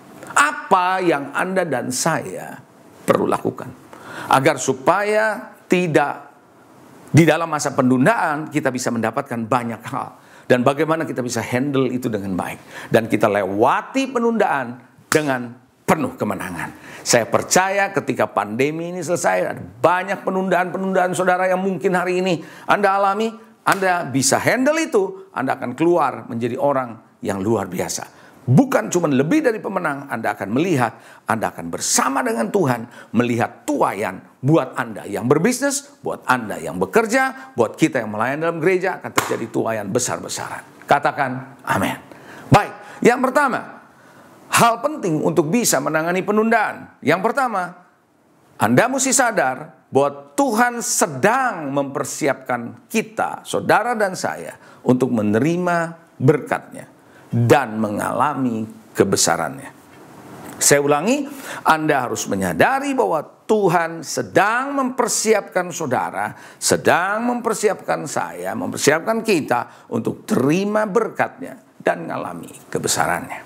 Apa yang Anda dan saya perlu lakukan agar supaya tidak di dalam masa penundaan kita bisa mendapatkan banyak hal. Dan bagaimana kita bisa handle itu dengan baik. Dan kita lewati penundaan dengan penuh kemenangan. Saya percaya ketika pandemi ini selesai, ada banyak penundaan-penundaan saudara yang mungkin hari ini Anda alami, Anda bisa handle itu, Anda akan keluar menjadi orang yang luar biasa. Bukan cuma lebih dari pemenang, Anda akan melihat, Anda akan bersama dengan Tuhan, melihat tuaian buat Anda yang berbisnis, buat Anda yang bekerja, buat kita yang melayani dalam gereja, akan terjadi tuaian besar-besaran. Katakan amin. Baik, yang pertama, hal penting untuk bisa menangani penundaan. Yang pertama, Anda mesti sadar bahwa Tuhan sedang mempersiapkan kita, saudara dan saya, untuk menerima berkat-Nya dan mengalami kebesarannya. Saya ulangi, Anda harus menyadari bahwa Tuhan sedang mempersiapkan saudara, sedang mempersiapkan saya, mempersiapkan kita untuk terima berkat-Nya dan mengalami kebesarannya.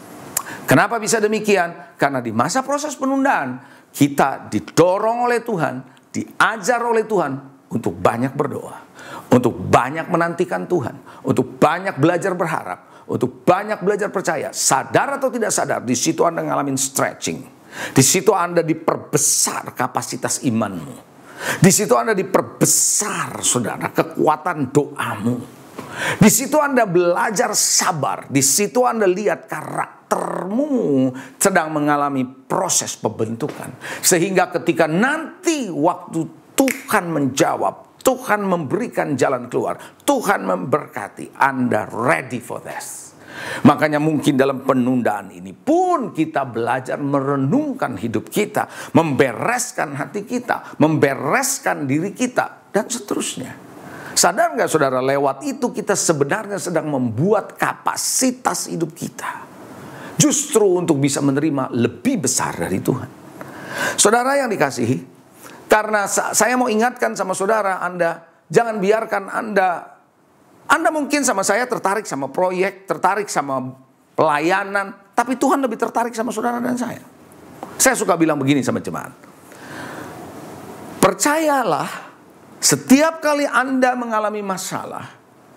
Kenapa bisa demikian? Karena di masa proses penundaan, kita didorong oleh Tuhan, diajar oleh Tuhan untuk banyak berdoa, untuk banyak menantikan Tuhan, untuk banyak belajar berharap, untuk banyak belajar percaya. Sadar atau tidak sadar, di situ Anda ngalamin stretching. Di situ Anda diperbesar kapasitas imanmu. Di situ Anda diperbesar, saudara, kekuatan doamu. Di situ Anda belajar sabar. Di situ Anda lihat karaktermu sedang mengalami proses pembentukan. Sehingga ketika nanti waktu Tuhan menjawab, Tuhan memberikan jalan keluar, Tuhan memberkati, Anda ready for this. Makanya mungkin dalam penundaan ini pun kita belajar merenungkan hidup kita, membereskan hati kita, membereskan diri kita, dan seterusnya. Sadar nggak saudara, lewat itu kita sebenarnya sedang membuat kapasitas hidup kita justru untuk bisa menerima lebih besar dari Tuhan. Saudara yang dikasihi, karena saya mau ingatkan sama saudara, Anda jangan biarkan Anda Anda mungkin sama saya tertarik sama proyek, tertarik sama pelayanan, tapi Tuhan lebih tertarik sama saudara dan saya. Saya suka bilang begini sama jemaat, percayalah, setiap kali Anda mengalami masalah,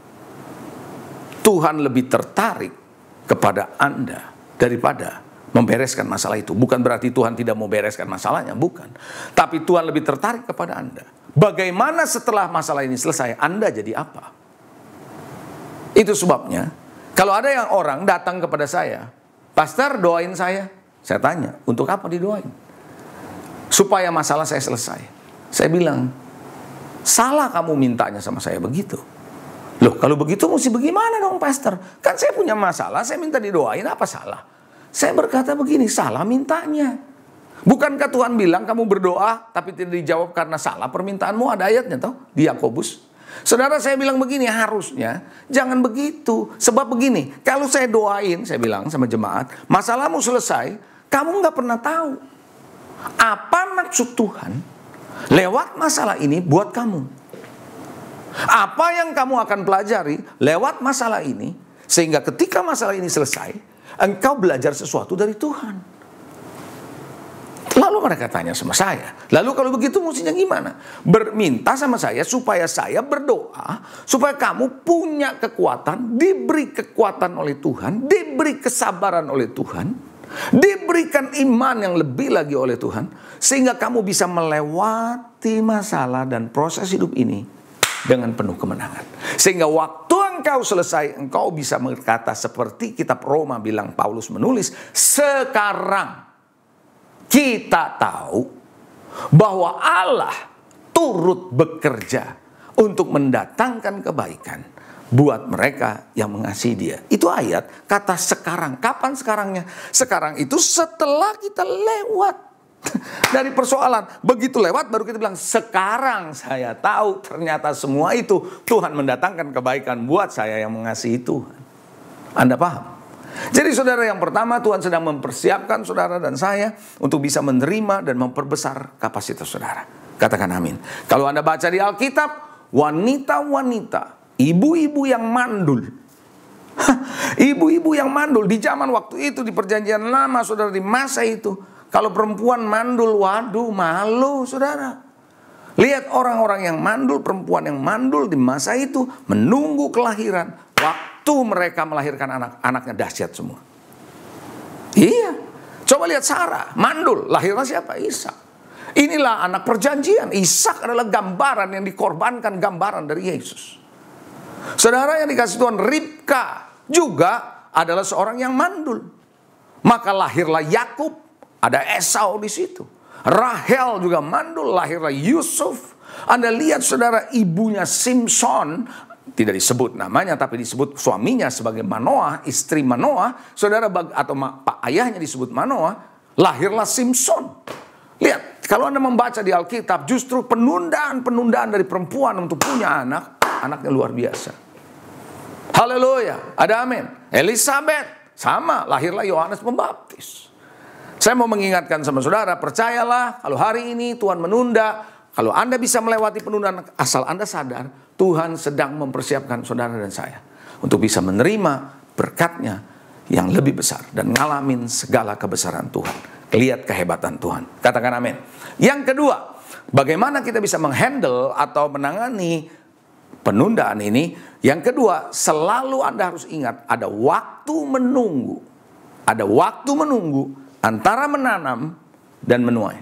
Tuhan lebih tertarik kepada Anda daripada membereskan masalah itu. Bukan berarti Tuhan tidak mau bereskan masalahnya, bukan. Tapi Tuhan lebih tertarik kepada Anda. Bagaimana setelah masalah ini selesai, Anda jadi apa? Itu sebabnya, kalau ada yang orang datang kepada saya, Pastor doain saya. Saya tanya, untuk apa didoain? Supaya masalah saya selesai. Saya bilang, salah kamu mintanya sama saya begitu. Loh, kalau begitu mesti bagaimana dong pastor? Kan saya punya masalah, saya minta didoain, apa salah? Saya berkata begini, salah mintanya. Bukankah Tuhan bilang kamu berdoa tapi tidak dijawab karena salah permintaanmu? Ada ayatnya toh di Yakobus. Saudara, saya bilang begini, harusnya jangan begitu. Sebab begini, kalau saya doain, saya bilang sama jemaat, masalahmu selesai, kamu nggak pernah tahu apa maksud Tuhan lewat masalah ini buat kamu. Apa yang kamu akan pelajari lewat masalah ini, sehingga ketika masalah ini selesai, engkau belajar sesuatu dari Tuhan. Lalu mereka tanya sama saya, lalu kalau begitu mestinya gimana? Berminta sama saya supaya saya berdoa, supaya kamu punya kekuatan, diberi kekuatan oleh Tuhan, diberi kesabaran oleh Tuhan, diberikan iman yang lebih lagi oleh Tuhan, sehingga kamu bisa melewati masalah dan proses hidup ini dengan penuh kemenangan. Sehingga waktu engkau selesai, engkau bisa berkata seperti kitab Roma bilang, Paulus menulis, sekarang kita tahu bahwa Allah turut bekerja untuk mendatangkan kebaikan buat mereka yang mengasihi Dia. Itu ayat kata sekarang. Kapan sekarangnya? Sekarang itu setelah kita lewat dari persoalan. Begitu lewat baru kita bilang, sekarang saya tahu ternyata semua itu Tuhan mendatangkan kebaikan buat saya yang mengasihi Tuhan. Anda paham? Jadi saudara, yang pertama, Tuhan sedang mempersiapkan saudara dan saya untuk bisa menerima dan memperbesar kapasitas saudara. Katakan amin. Kalau Anda baca di Alkitab, wanita-wanita, ibu-ibu yang mandul, ibu-ibu yang mandul di zaman waktu itu, di perjanjian lama saudara, di masa itu, kalau perempuan mandul, waduh, malu saudara. Lihat orang-orang yang mandul, perempuan yang mandul di masa itu menunggu kelahiran. Waktu mereka melahirkan anak, anaknya dahsyat semua. Iya. Coba lihat Sarah, mandul, lahirnya siapa? Ishak. Inilah anak perjanjian. Ishak adalah gambaran yang dikorbankan, gambaran dari Yesus. Saudara yang dikasih Tuhan, Ribka juga adalah seorang yang mandul. Maka lahirlah Yakub. Ada Esau di situ. Rahel juga mandul, lahirlah Yusuf. Anda lihat saudara, ibunya Simson, tidak disebut namanya tapi disebut suaminya sebagai Manoah, istri Manoah, saudara, atau pak ayahnya disebut Manoah, lahirlah Simson. Lihat, kalau Anda membaca di Alkitab, justru penundaan-penundaan dari perempuan untuk punya anak, anaknya luar biasa. Haleluya, ada amin. Elizabeth, sama, lahirlah Yohanes Pembaptis. Saya mau mengingatkan sama saudara, percayalah kalau hari ini Tuhan menunda, kalau Anda bisa melewati penundaan, asal Anda sadar, Tuhan sedang mempersiapkan saudara dan saya untuk bisa menerima berkatnya yang lebih besar dan ngalamin segala kebesaran Tuhan. Lihat kehebatan Tuhan. Katakan amin. Yang kedua, bagaimana kita bisa menghandle atau menangani penundaan ini? Yang kedua, selalu Anda harus ingat ada waktu menunggu. Ada waktu menunggu antara menanam dan menuai.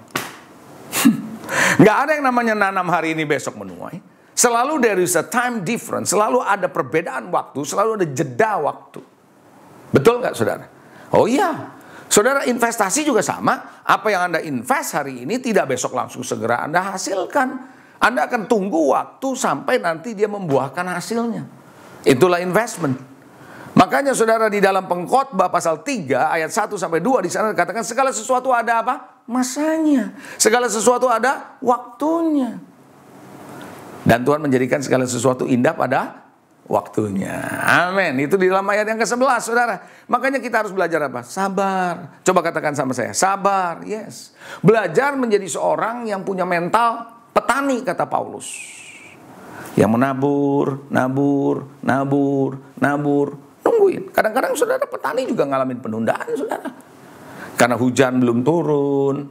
Nggak ada yang namanya nanam hari ini besok menuai. Selalu there is a time difference. Selalu ada perbedaan waktu. Selalu ada jeda waktu. Betul nggak saudara? Oh iya. Saudara, investasi juga sama. Apa yang Anda invest hari ini tidak besok langsung segera Anda hasilkan. Anda akan tunggu waktu sampai nanti dia membuahkan hasilnya. Itulah investment. Makanya saudara, di dalam Pengkhotbah pasal tiga ayat satu sampai dua di sana dikatakan segala sesuatu ada apa? Masanya. Segala sesuatu ada waktunya. Dan Tuhan menjadikan segala sesuatu indah pada waktunya. Amin. Itu di dalam ayat yang ke sebelas saudara. Makanya kita harus belajar apa? Sabar. Coba katakan sama saya, sabar. Yes. Belajar menjadi seorang yang punya mental petani, kata Paulus. Yang menabur, nabur, nabur, nabur. Nungguin. Kadang-kadang saudara, petani juga ngalamin penundaan saudara. Karena hujan belum turun.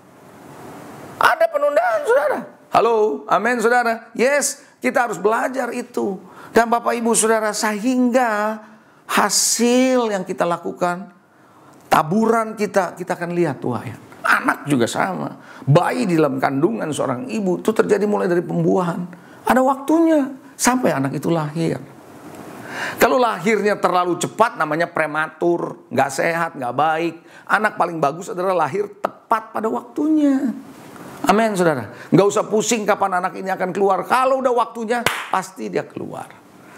Ada penundaan saudara. Halo, amin saudara. Yes, kita harus belajar itu. Dan Bapak Ibu saudara, sehingga hasil yang kita lakukan, taburan kita, kita akan lihat Tuhan. Anak juga sama. Bayi di dalam kandungan seorang ibu itu terjadi mulai dari pembuahan. Ada waktunya sampai anak itu lahir. Kalau lahirnya terlalu cepat namanya prematur, nggak sehat, nggak baik. Anak paling bagus adalah lahir tepat pada waktunya. Amin saudara. Nggak usah pusing kapan anak ini akan keluar. Kalau udah waktunya pasti dia keluar.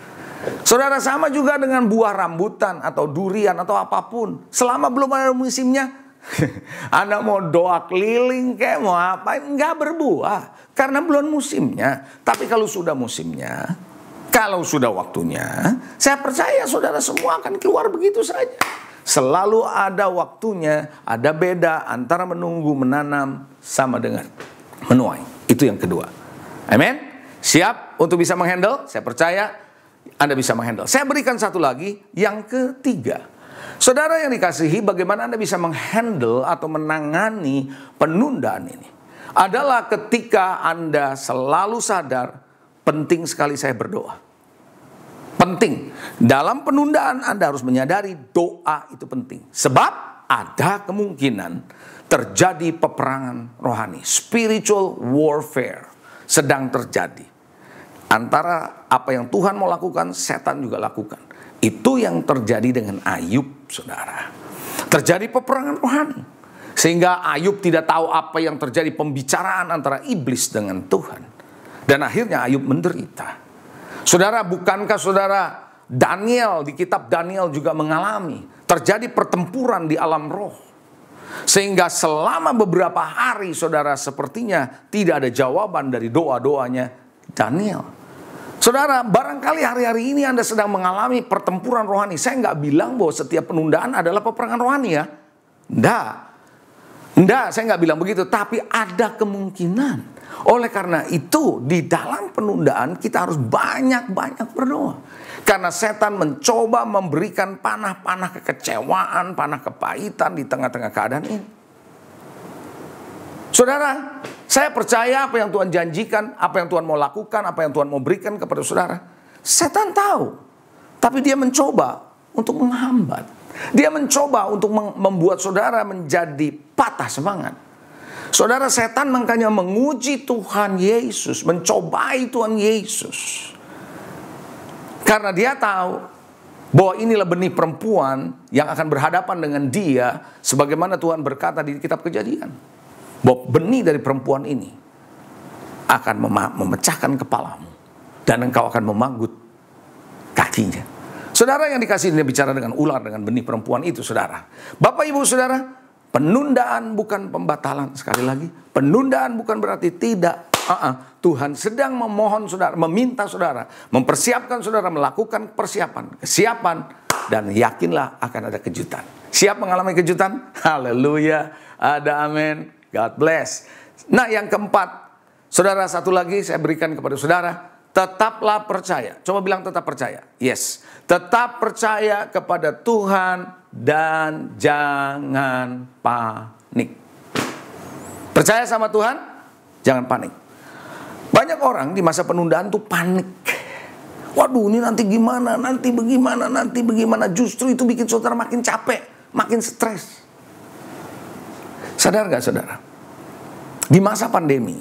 Saudara, sama juga dengan buah rambutan atau durian atau apapun. Selama belum ada musimnya, Anda mau doa keliling kayak mau apa, nggak berbuah. Karena belum musimnya. Tapi kalau sudah musimnya, kalau sudah waktunya, saya percaya saudara semua akan keluar begitu saja. Selalu ada waktunya, ada beda antara menunggu menanam sama dengan menuai. Itu yang kedua. Amin. Siap untuk bisa menghandle? Saya percaya Anda bisa menghandle. Saya berikan satu lagi, yang ketiga. Saudara yang dikasihi, bagaimana Anda bisa menghandle atau menangani penundaan ini? Adalah ketika Anda selalu sadar, penting sekali saya berdoa. Penting. Dalam penundaan Anda harus menyadari doa itu penting. Sebab ada kemungkinan terjadi peperangan rohani. Spiritual warfare sedang terjadi. Antara apa yang Tuhan mau lakukan, setan juga lakukan. Itu yang terjadi dengan Ayub, saudara. Terjadi peperangan rohani. Sehingga Ayub tidak tahu apa yang terjadi, pembicaraan antara iblis dengan Tuhan. Dan akhirnya Ayub menderita. Saudara, bukankah saudara Daniel, di kitab Daniel juga mengalami terjadi pertempuran di alam roh. Sehingga selama beberapa hari saudara sepertinya tidak ada jawaban dari doa-doanya Daniel. Saudara, barangkali hari-hari ini Anda sedang mengalami pertempuran rohani. Saya nggak bilang bahwa setiap penundaan adalah peperangan rohani ya. Nggak. Nggak, saya nggak bilang begitu. Tapi ada kemungkinan. Oleh karena itu, di dalam penundaan kita harus banyak-banyak berdoa. Karena setan mencoba memberikan panah-panah kekecewaan, panah kepahitan di tengah-tengah keadaan ini. Saudara, saya percaya apa yang Tuhan janjikan, apa yang Tuhan mau lakukan, apa yang Tuhan mau berikan kepada saudara. Setan tahu, tapi dia mencoba untuk menghambat. Dia mencoba untuk membuat saudara menjadi patah semangat. Saudara, setan makanya menguji Tuhan Yesus, mencobai Tuhan Yesus. Karena dia tahu bahwa inilah benih perempuan yang akan berhadapan dengan dia, sebagaimana Tuhan berkata di kitab Kejadian. Bahwa benih dari perempuan ini akan mem- memecahkan kepalamu dan engkau akan memanggut kakinya. Saudara yang dikasihi, dia bicara dengan ular, dengan benih perempuan itu, saudara. Bapak, Ibu, saudara, penundaan bukan pembatalan. Sekali lagi, penundaan bukan berarti tidak. Uh-uh. Tuhan sedang memohon saudara, meminta saudara, mempersiapkan saudara, melakukan persiapan, kesiapan, dan yakinlah akan ada kejutan. Siap mengalami kejutan? Haleluya, ada amin. God bless. Nah, yang keempat, saudara, satu lagi saya berikan kepada saudara, tetaplah percaya. Coba bilang tetap percaya. Yes, tetap percaya kepada Tuhan dan jangan panik. Percaya sama Tuhan, jangan panik. Banyak orang di masa penundaan tuh panik. Waduh, ini nanti gimana, nanti bagaimana, nanti bagaimana. Justru itu bikin saudara makin capek, makin stres. Sadar gak saudara? Di masa pandemi,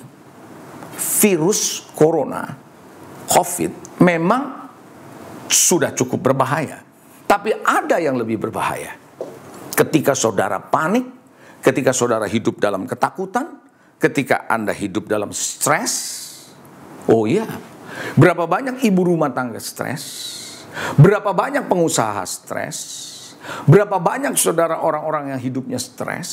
virus corona, COVID, memang sudah cukup berbahaya. Tapi ada yang lebih berbahaya. Ketika saudara panik, ketika saudara hidup dalam ketakutan, ketika Anda hidup dalam stres. Oh iya, berapa banyak ibu rumah tangga stres, berapa banyak pengusaha stres, berapa banyak saudara orang-orang yang hidupnya stres.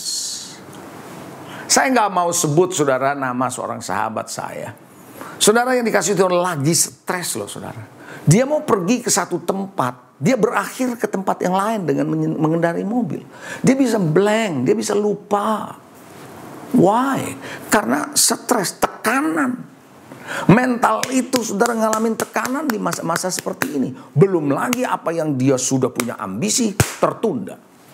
Saya nggak mau sebut saudara nama seorang sahabat saya. Saudara yang dikasih Tuhan lagi stres loh saudara. Dia mau pergi ke satu tempat, dia berakhir ke tempat yang lain dengan mengendarai mobil. Dia bisa blank, dia bisa lupa. Why? Karena stres, tekanan. Mental itu saudara ngalamin tekanan di masa-masa seperti ini. Belum lagi apa yang dia sudah punya ambisi tertunda.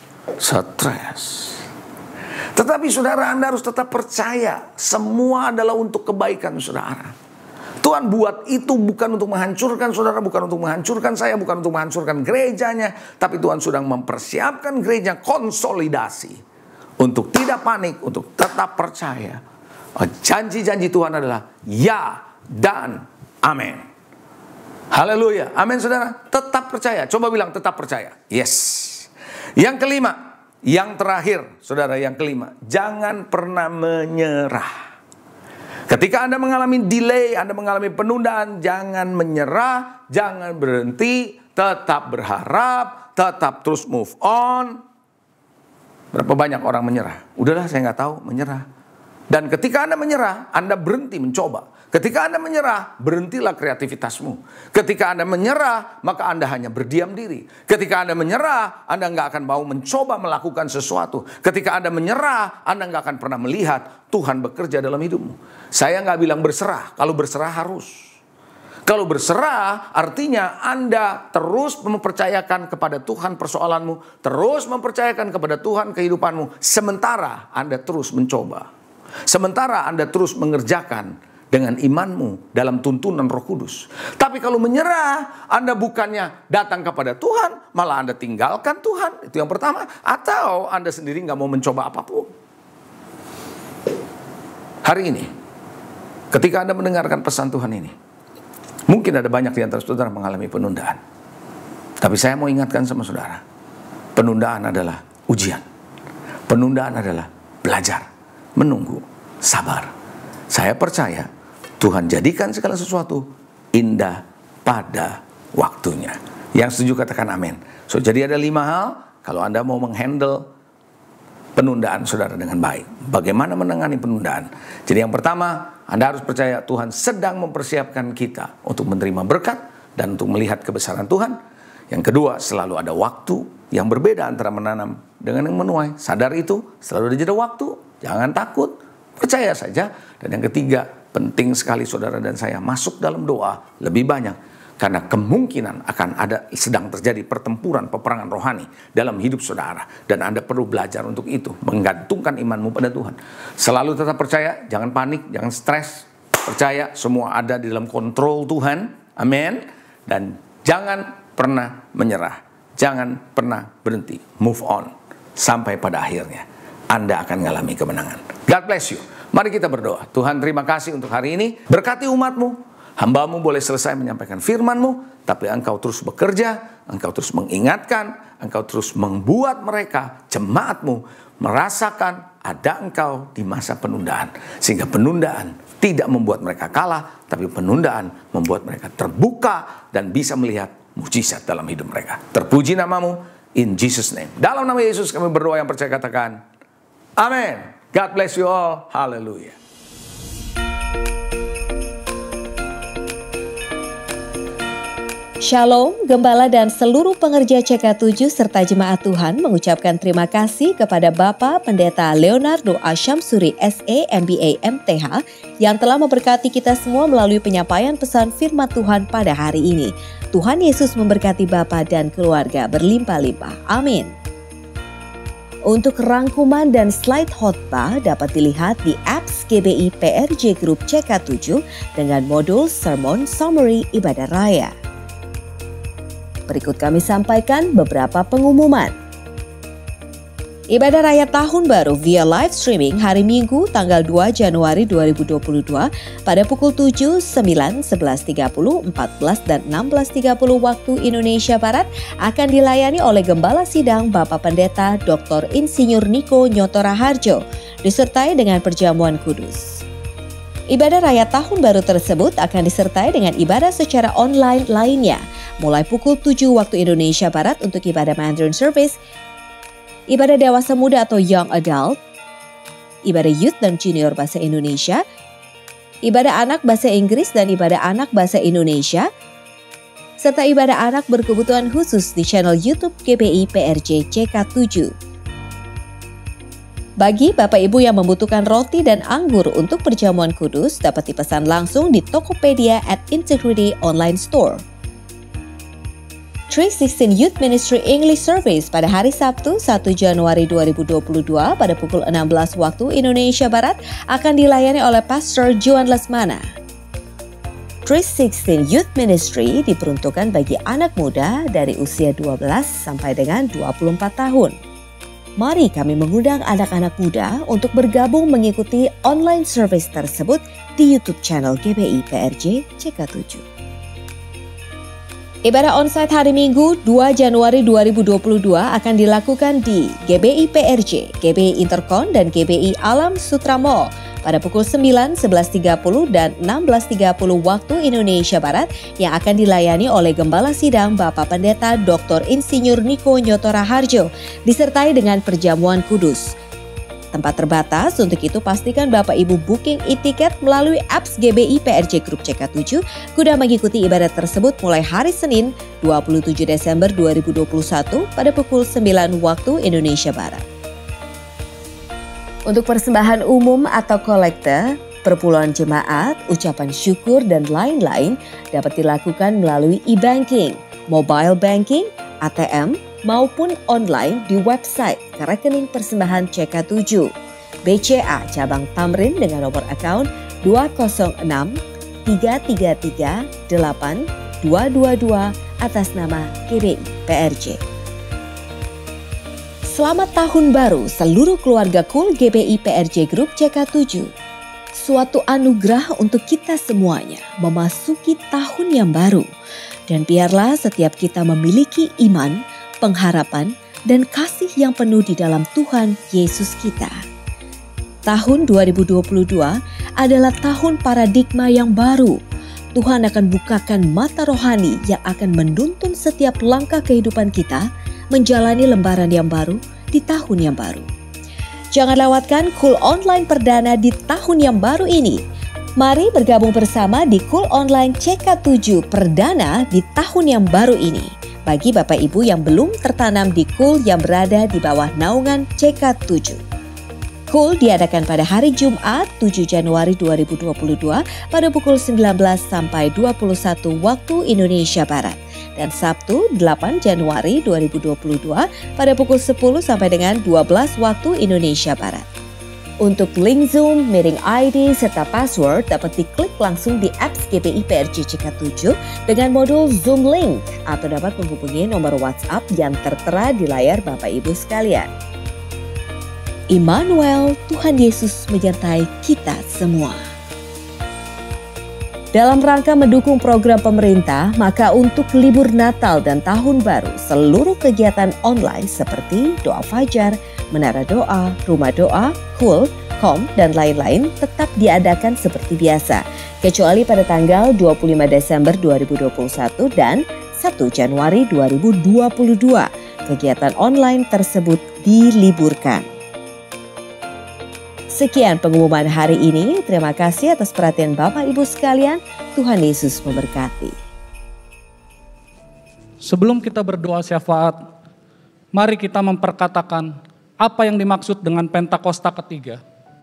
Stres. Tetapi saudara, Anda harus tetap percaya. Semua adalah untuk kebaikan saudara. Tuhan buat itu bukan untuk menghancurkan saudara, bukan untuk menghancurkan saya, bukan untuk menghancurkan gerejanya. Tapi Tuhan sedang mempersiapkan gereja konsolidasi. Untuk tidak panik, untuk tetap percaya. Janji-janji Tuhan adalah ya dan amin. Haleluya. Amin saudara. Tetap percaya. Coba bilang tetap percaya. Yes. Yang kelima. Yang terakhir saudara, yang kelima. Jangan pernah menyerah. Ketika Anda mengalami delay, Anda mengalami penundaan, jangan menyerah, jangan berhenti, tetap berharap, tetap terus move on. Berapa banyak orang menyerah? Udahlah, saya nggak tahu, menyerah. Dan ketika Anda menyerah, Anda berhenti mencoba. Ketika Anda menyerah, berhentilah kreativitasmu. Ketika Anda menyerah, maka Anda hanya berdiam diri. Ketika Anda menyerah, Anda nggak akan mau mencoba melakukan sesuatu. Ketika Anda menyerah, Anda nggak akan pernah melihat Tuhan bekerja dalam hidupmu. Saya nggak bilang berserah, kalau berserah harus. Kalau berserah artinya Anda terus mempercayakan kepada Tuhan persoalanmu, terus mempercayakan kepada Tuhan kehidupanmu, sementara Anda terus mencoba. Sementara Anda terus mengerjakan dengan imanmu dalam tuntunan Roh Kudus. Tapi kalau menyerah, Anda bukannya datang kepada Tuhan, malah Anda tinggalkan Tuhan. Itu yang pertama. Atau Anda sendiri nggak mau mencoba apapun. Hari ini, ketika Anda mendengarkan pesan Tuhan ini, mungkin ada banyak di antara saudara mengalami penundaan. Tapi saya mau ingatkan sama saudara, penundaan adalah ujian. Penundaan adalah belajar, menunggu, sabar. Saya percaya Tuhan jadikan segala sesuatu indah pada waktunya. Yang setuju katakan amin. So, jadi ada lima hal kalau Anda mau menghandle penundaan saudara dengan baik. Bagaimana menangani penundaan? Jadi yang pertama, Anda harus percaya Tuhan sedang mempersiapkan kita untuk menerima berkat dan untuk melihat kebesaran Tuhan. Yang kedua, selalu ada waktu yang berbeda antara menanam dengan yang menuai. Sadar itu, selalu ada jeda waktu. Jangan takut, percaya saja. Dan yang ketiga, penting sekali saudara dan saya masuk dalam doa lebih banyak. Karena kemungkinan akan ada sedang terjadi pertempuran peperangan rohani dalam hidup saudara. Dan Anda perlu belajar untuk itu. Menggantungkan imanmu pada Tuhan. Selalu tetap percaya, jangan panik, jangan stres. Percaya semua ada di dalam kontrol Tuhan. Amin. Dan jangan pernah menyerah. Jangan pernah berhenti. Move on. Sampai pada akhirnya Anda akan mengalami kemenangan. God bless you. Mari kita berdoa. Tuhan, terima kasih untuk hari ini. Berkati umatmu. Hamba-Mu boleh selesai menyampaikan firman-Mu, tapi Engkau terus bekerja, Engkau terus mengingatkan, Engkau terus membuat mereka, jemaat-Mu, merasakan ada Engkau di masa penundaan. Sehingga penundaan tidak membuat mereka kalah, tapi penundaan membuat mereka terbuka dan bisa melihat mujizat dalam hidup mereka. Terpuji nama-Mu, in Jesus' name. Dalam nama Yesus kami berdoa, yang percaya katakan, amin. God bless you all. Hallelujah. Shalom, Gembala dan seluruh pengerja C K tujuh serta jemaat Tuhan mengucapkan terima kasih kepada Bapak Pendeta Leonardo A. Syamsuri S E M B A M T H yang telah memberkati kita semua melalui penyampaian pesan firman Tuhan pada hari ini. Tuhan Yesus memberkati Bapak dan keluarga berlimpah-limpah. Amin. Untuk rangkuman dan slide khotbah dapat dilihat di apps G B I P R J Group C K tujuh dengan modul Sermon Summary Ibadah Raya. Berikut kami sampaikan beberapa pengumuman. Ibadah Raya Tahun Baru via live streaming hari Minggu tanggal dua Januari dua ribu dua puluh dua pada pukul tujuh, sembilan, sebelas tiga puluh, empat belas, dan enam belas tiga puluh waktu Indonesia Barat akan dilayani oleh Gembala Sidang Bapak Pendeta Doktor Insinyur Niko Nyotora Harjo, disertai dengan perjamuan kudus. Ibadah Raya Tahun Baru tersebut akan disertai dengan ibadah secara online lainnya, mulai pukul tujuh waktu Indonesia Barat untuk ibadah Mandarin Service, ibadah dewasa muda atau Young Adult, ibadah Youth dan Junior Bahasa Indonesia, ibadah anak Bahasa Inggris dan ibadah anak Bahasa Indonesia, serta ibadah anak berkebutuhan khusus di channel YouTube G B I P R J C K tujuh. Bagi Bapak Ibu yang membutuhkan roti dan anggur untuk perjamuan kudus dapat dipesan langsung di Tokopedia at Integrity Online Store. tiga satu enam Youth Ministry English Service pada hari Sabtu satu Januari dua ribu dua puluh dua pada pukul enam belas waktu Indonesia Barat akan dilayani oleh Pastor Juan Lesmana. tiga satu enam Youth Ministry diperuntukkan bagi anak muda dari usia dua belas sampai dengan dua puluh empat tahun. Mari kami mengundang anak-anak muda untuk bergabung mengikuti online service tersebut di YouTube channel G B I P R J C K tujuh. Ibadah onsite hari Minggu dua Januari dua ribu dua puluh dua akan dilakukan di G B I P R J, G B I Intercon, dan G B I Alam Sutra Mall pada pukul sembilan, sebelas tiga puluh, dan enam belas tiga puluh waktu Indonesia Barat yang akan dilayani oleh Gembala Sidang Bapak Pendeta Doktor Insinyur Niko Nyoto Raharjo disertai dengan perjamuan kudus. Tempat terbatas, untuk itu pastikan Bapak Ibu booking e-tiket melalui apps G B I P R J Group C K tujuh guna mengikuti ibadat tersebut mulai hari Senin dua puluh tujuh Desember dua ribu dua puluh satu pada pukul sembilan waktu Indonesia Barat. Untuk persembahan umum atau kolekte, perpuluhan jemaat, ucapan syukur dan lain-lain dapat dilakukan melalui e-banking, mobile banking, A T M, maupun online di website rekening persembahan C K tujuh B C A cabang Tamrin dengan nomor account dua nol enam tiga tiga tiga delapan dua dua dua atas nama G B I P R J. Selamat Tahun Baru seluruh keluarga Cool G B I P R J Group C K tujuh. Suatu anugerah untuk kita semuanya memasuki tahun yang baru. Dan biarlah setiap kita memiliki iman, pengharapan, dan kasih yang penuh di dalam Tuhan Yesus kita. Tahun dua ribu dua puluh dua adalah tahun paradigma yang baru. Tuhan akan bukakan mata rohani yang akan menuntun setiap langkah kehidupan kita menjalani lembaran yang baru di tahun yang baru. Jangan lewatkan Cool Online perdana di tahun yang baru ini. Mari bergabung bersama di Cool Online C K tujuh perdana di tahun yang baru ini. Bagi Bapak Ibu yang belum tertanam di Cool yang berada di bawah naungan C K tujuh. Cool diadakan pada hari Jumat tujuh Januari dua ribu dua puluh dua pada pukul sembilan belas sampai dua puluh satu waktu Indonesia Barat. Dan Sabtu delapan Januari dua ribu dua puluh dua pada pukul sepuluh sampai dengan dua belas waktu Indonesia Barat. Untuk link Zoom, meeting I D, serta password dapat diklik langsung di apps G B I P R J C K tujuh dengan modul Zoom Link atau dapat menghubungi nomor WhatsApp yang tertera di layar Bapak Ibu sekalian. Immanuel, Tuhan Yesus menyertai kita semua. Dalam rangka mendukung program pemerintah, maka untuk libur Natal dan Tahun Baru, seluruh kegiatan online seperti doa fajar, menara doa, rumah doa, Cool, Kom, dan lain-lain tetap diadakan seperti biasa, kecuali pada tanggal dua puluh lima Desember dua ribu dua puluh satu dan satu Januari dua ribu dua puluh dua. Kegiatan online tersebut diliburkan. Sekian pengumuman hari ini. Terima kasih atas perhatian Bapak Ibu sekalian. Tuhan Yesus memberkati. Sebelum kita berdoa syafaat, mari kita memperkatakan apa yang dimaksud dengan Pentakosta ketiga.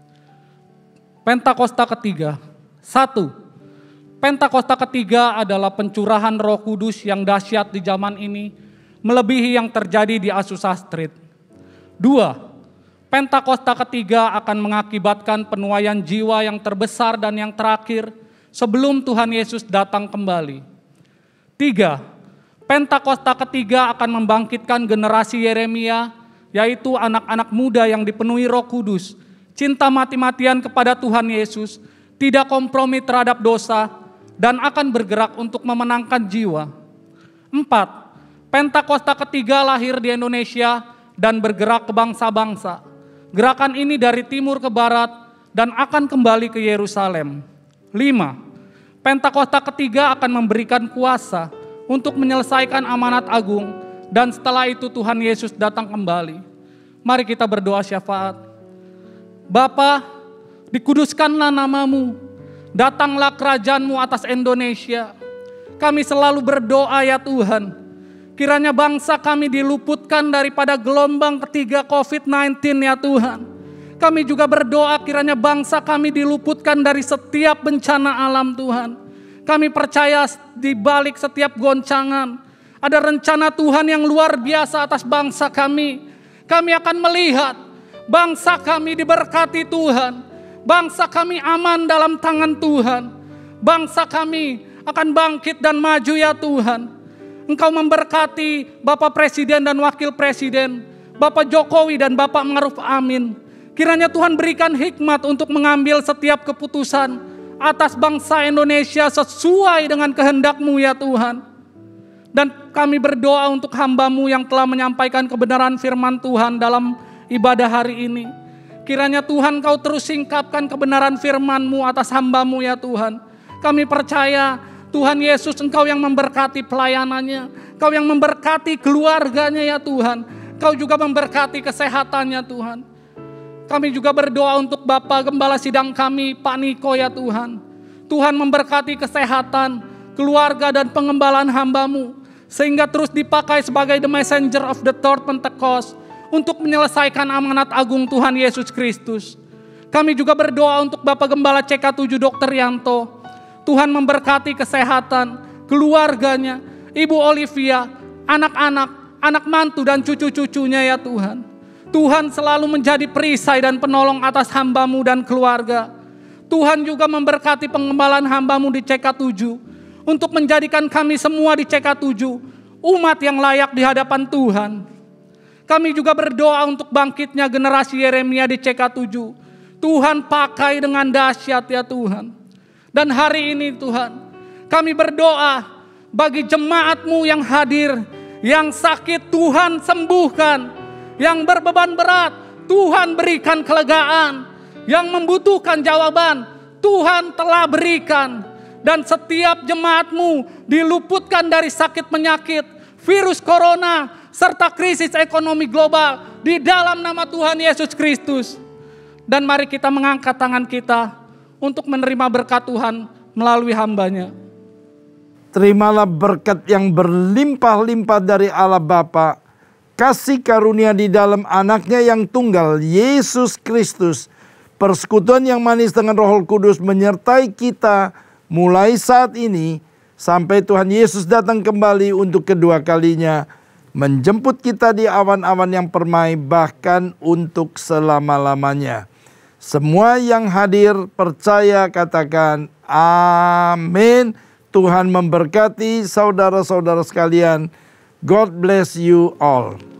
Pentakosta ketiga, satu, Pentakosta ketiga adalah pencurahan Roh Kudus yang dahsyat di zaman ini, melebihi yang terjadi di Azusa Street. Dua, Pentakosta ketiga akan mengakibatkan penuaian jiwa yang terbesar dan yang terakhir sebelum Tuhan Yesus datang kembali. Tiga, Pentakosta ketiga akan membangkitkan generasi Yeremia, yaitu anak-anak muda yang dipenuhi Roh Kudus, cinta mati-matian kepada Tuhan Yesus, tidak kompromi terhadap dosa, dan akan bergerak untuk memenangkan jiwa. Empat, Pentakosta ketiga lahir di Indonesia dan bergerak ke bangsa-bangsa. Gerakan ini dari timur ke barat dan akan kembali ke Yerusalem. Lima, Pentakosta ketiga akan memberikan kuasa untuk menyelesaikan amanat agung, dan setelah itu Tuhan Yesus datang kembali. Mari kita berdoa syafaat. Bapa, dikuduskanlah namamu, datanglah kerajaan-Mu atas Indonesia. Kami selalu berdoa ya Tuhan, kiranya bangsa kami diluputkan daripada gelombang ketiga covid sembilan belas ya Tuhan. Kami juga berdoa kiranya bangsa kami diluputkan dari setiap bencana alam Tuhan. Kami percaya di balik setiap goncangan ada rencana Tuhan yang luar biasa atas bangsa kami. Kami akan melihat bangsa kami diberkati Tuhan. Bangsa kami aman dalam tangan Tuhan. Bangsa kami akan bangkit dan maju ya Tuhan. Engkau memberkati Bapak Presiden dan Wakil Presiden, Bapak Jokowi dan Bapak Ma'ruf Amin. Kiranya Tuhan berikan hikmat untuk mengambil setiap keputusan atas bangsa Indonesia sesuai dengan kehendak-Mu ya Tuhan. Dan kami berdoa untuk hamba-Mu yang telah menyampaikan kebenaran firman Tuhan dalam ibadah hari ini. Kiranya Tuhan Kau terus singkapkan kebenaran firman-Mu atas hamba-Mu ya Tuhan. Kami percaya Tuhan Yesus Engkau yang memberkati pelayanannya. Kau yang memberkati keluarganya ya Tuhan. Kau juga memberkati kesehatannya Tuhan. Kami juga berdoa untuk Bapak Gembala Sidang kami Pak Niko ya Tuhan. Tuhan memberkati kesehatan, keluarga dan pengembalaan hamba-Mu. Sehingga terus dipakai sebagai the messenger of the third Pentecost. Untuk menyelesaikan amanat agung Tuhan Yesus Kristus. Kami juga berdoa untuk Bapak Gembala C K tujuh Dokter Yanto. Tuhan memberkati kesehatan, keluarganya, Ibu Olivia, anak-anak, anak mantu dan cucu-cucunya ya Tuhan. Tuhan selalu menjadi perisai dan penolong atas hamba-Mu dan keluarga. Tuhan juga memberkati pengembalaan hamba-Mu di C K tujuh. Untuk menjadikan kami semua di C K tujuh umat yang layak di hadapan Tuhan. Kami juga berdoa untuk bangkitnya generasi Yeremia di C K tujuh. Tuhan pakai dengan dahsyat ya Tuhan. Dan hari ini Tuhan, kami berdoa bagi jemaat-Mu yang hadir, yang sakit Tuhan sembuhkan, yang berbeban berat Tuhan berikan kelegaan, yang membutuhkan jawaban Tuhan telah berikan. Dan setiap jemaat-Mu diluputkan dari sakit penyakit, virus corona, serta krisis ekonomi global di dalam nama Tuhan Yesus Kristus. Dan mari kita mengangkat tangan kita untuk menerima berkat Tuhan melalui hamba-Nya. Terimalah berkat yang berlimpah-limpah dari Allah Bapa, kasih karunia di dalam anaknya yang tunggal, Yesus Kristus, persekutuan yang manis dengan Roh Kudus menyertai kita mulai saat ini sampai Tuhan Yesus datang kembali untuk kedua kalinya, menjemput kita di awan-awan yang permai bahkan untuk selama-lamanya. Semua yang hadir percaya katakan amin. Tuhan memberkati saudara-saudara sekalian. God bless you all.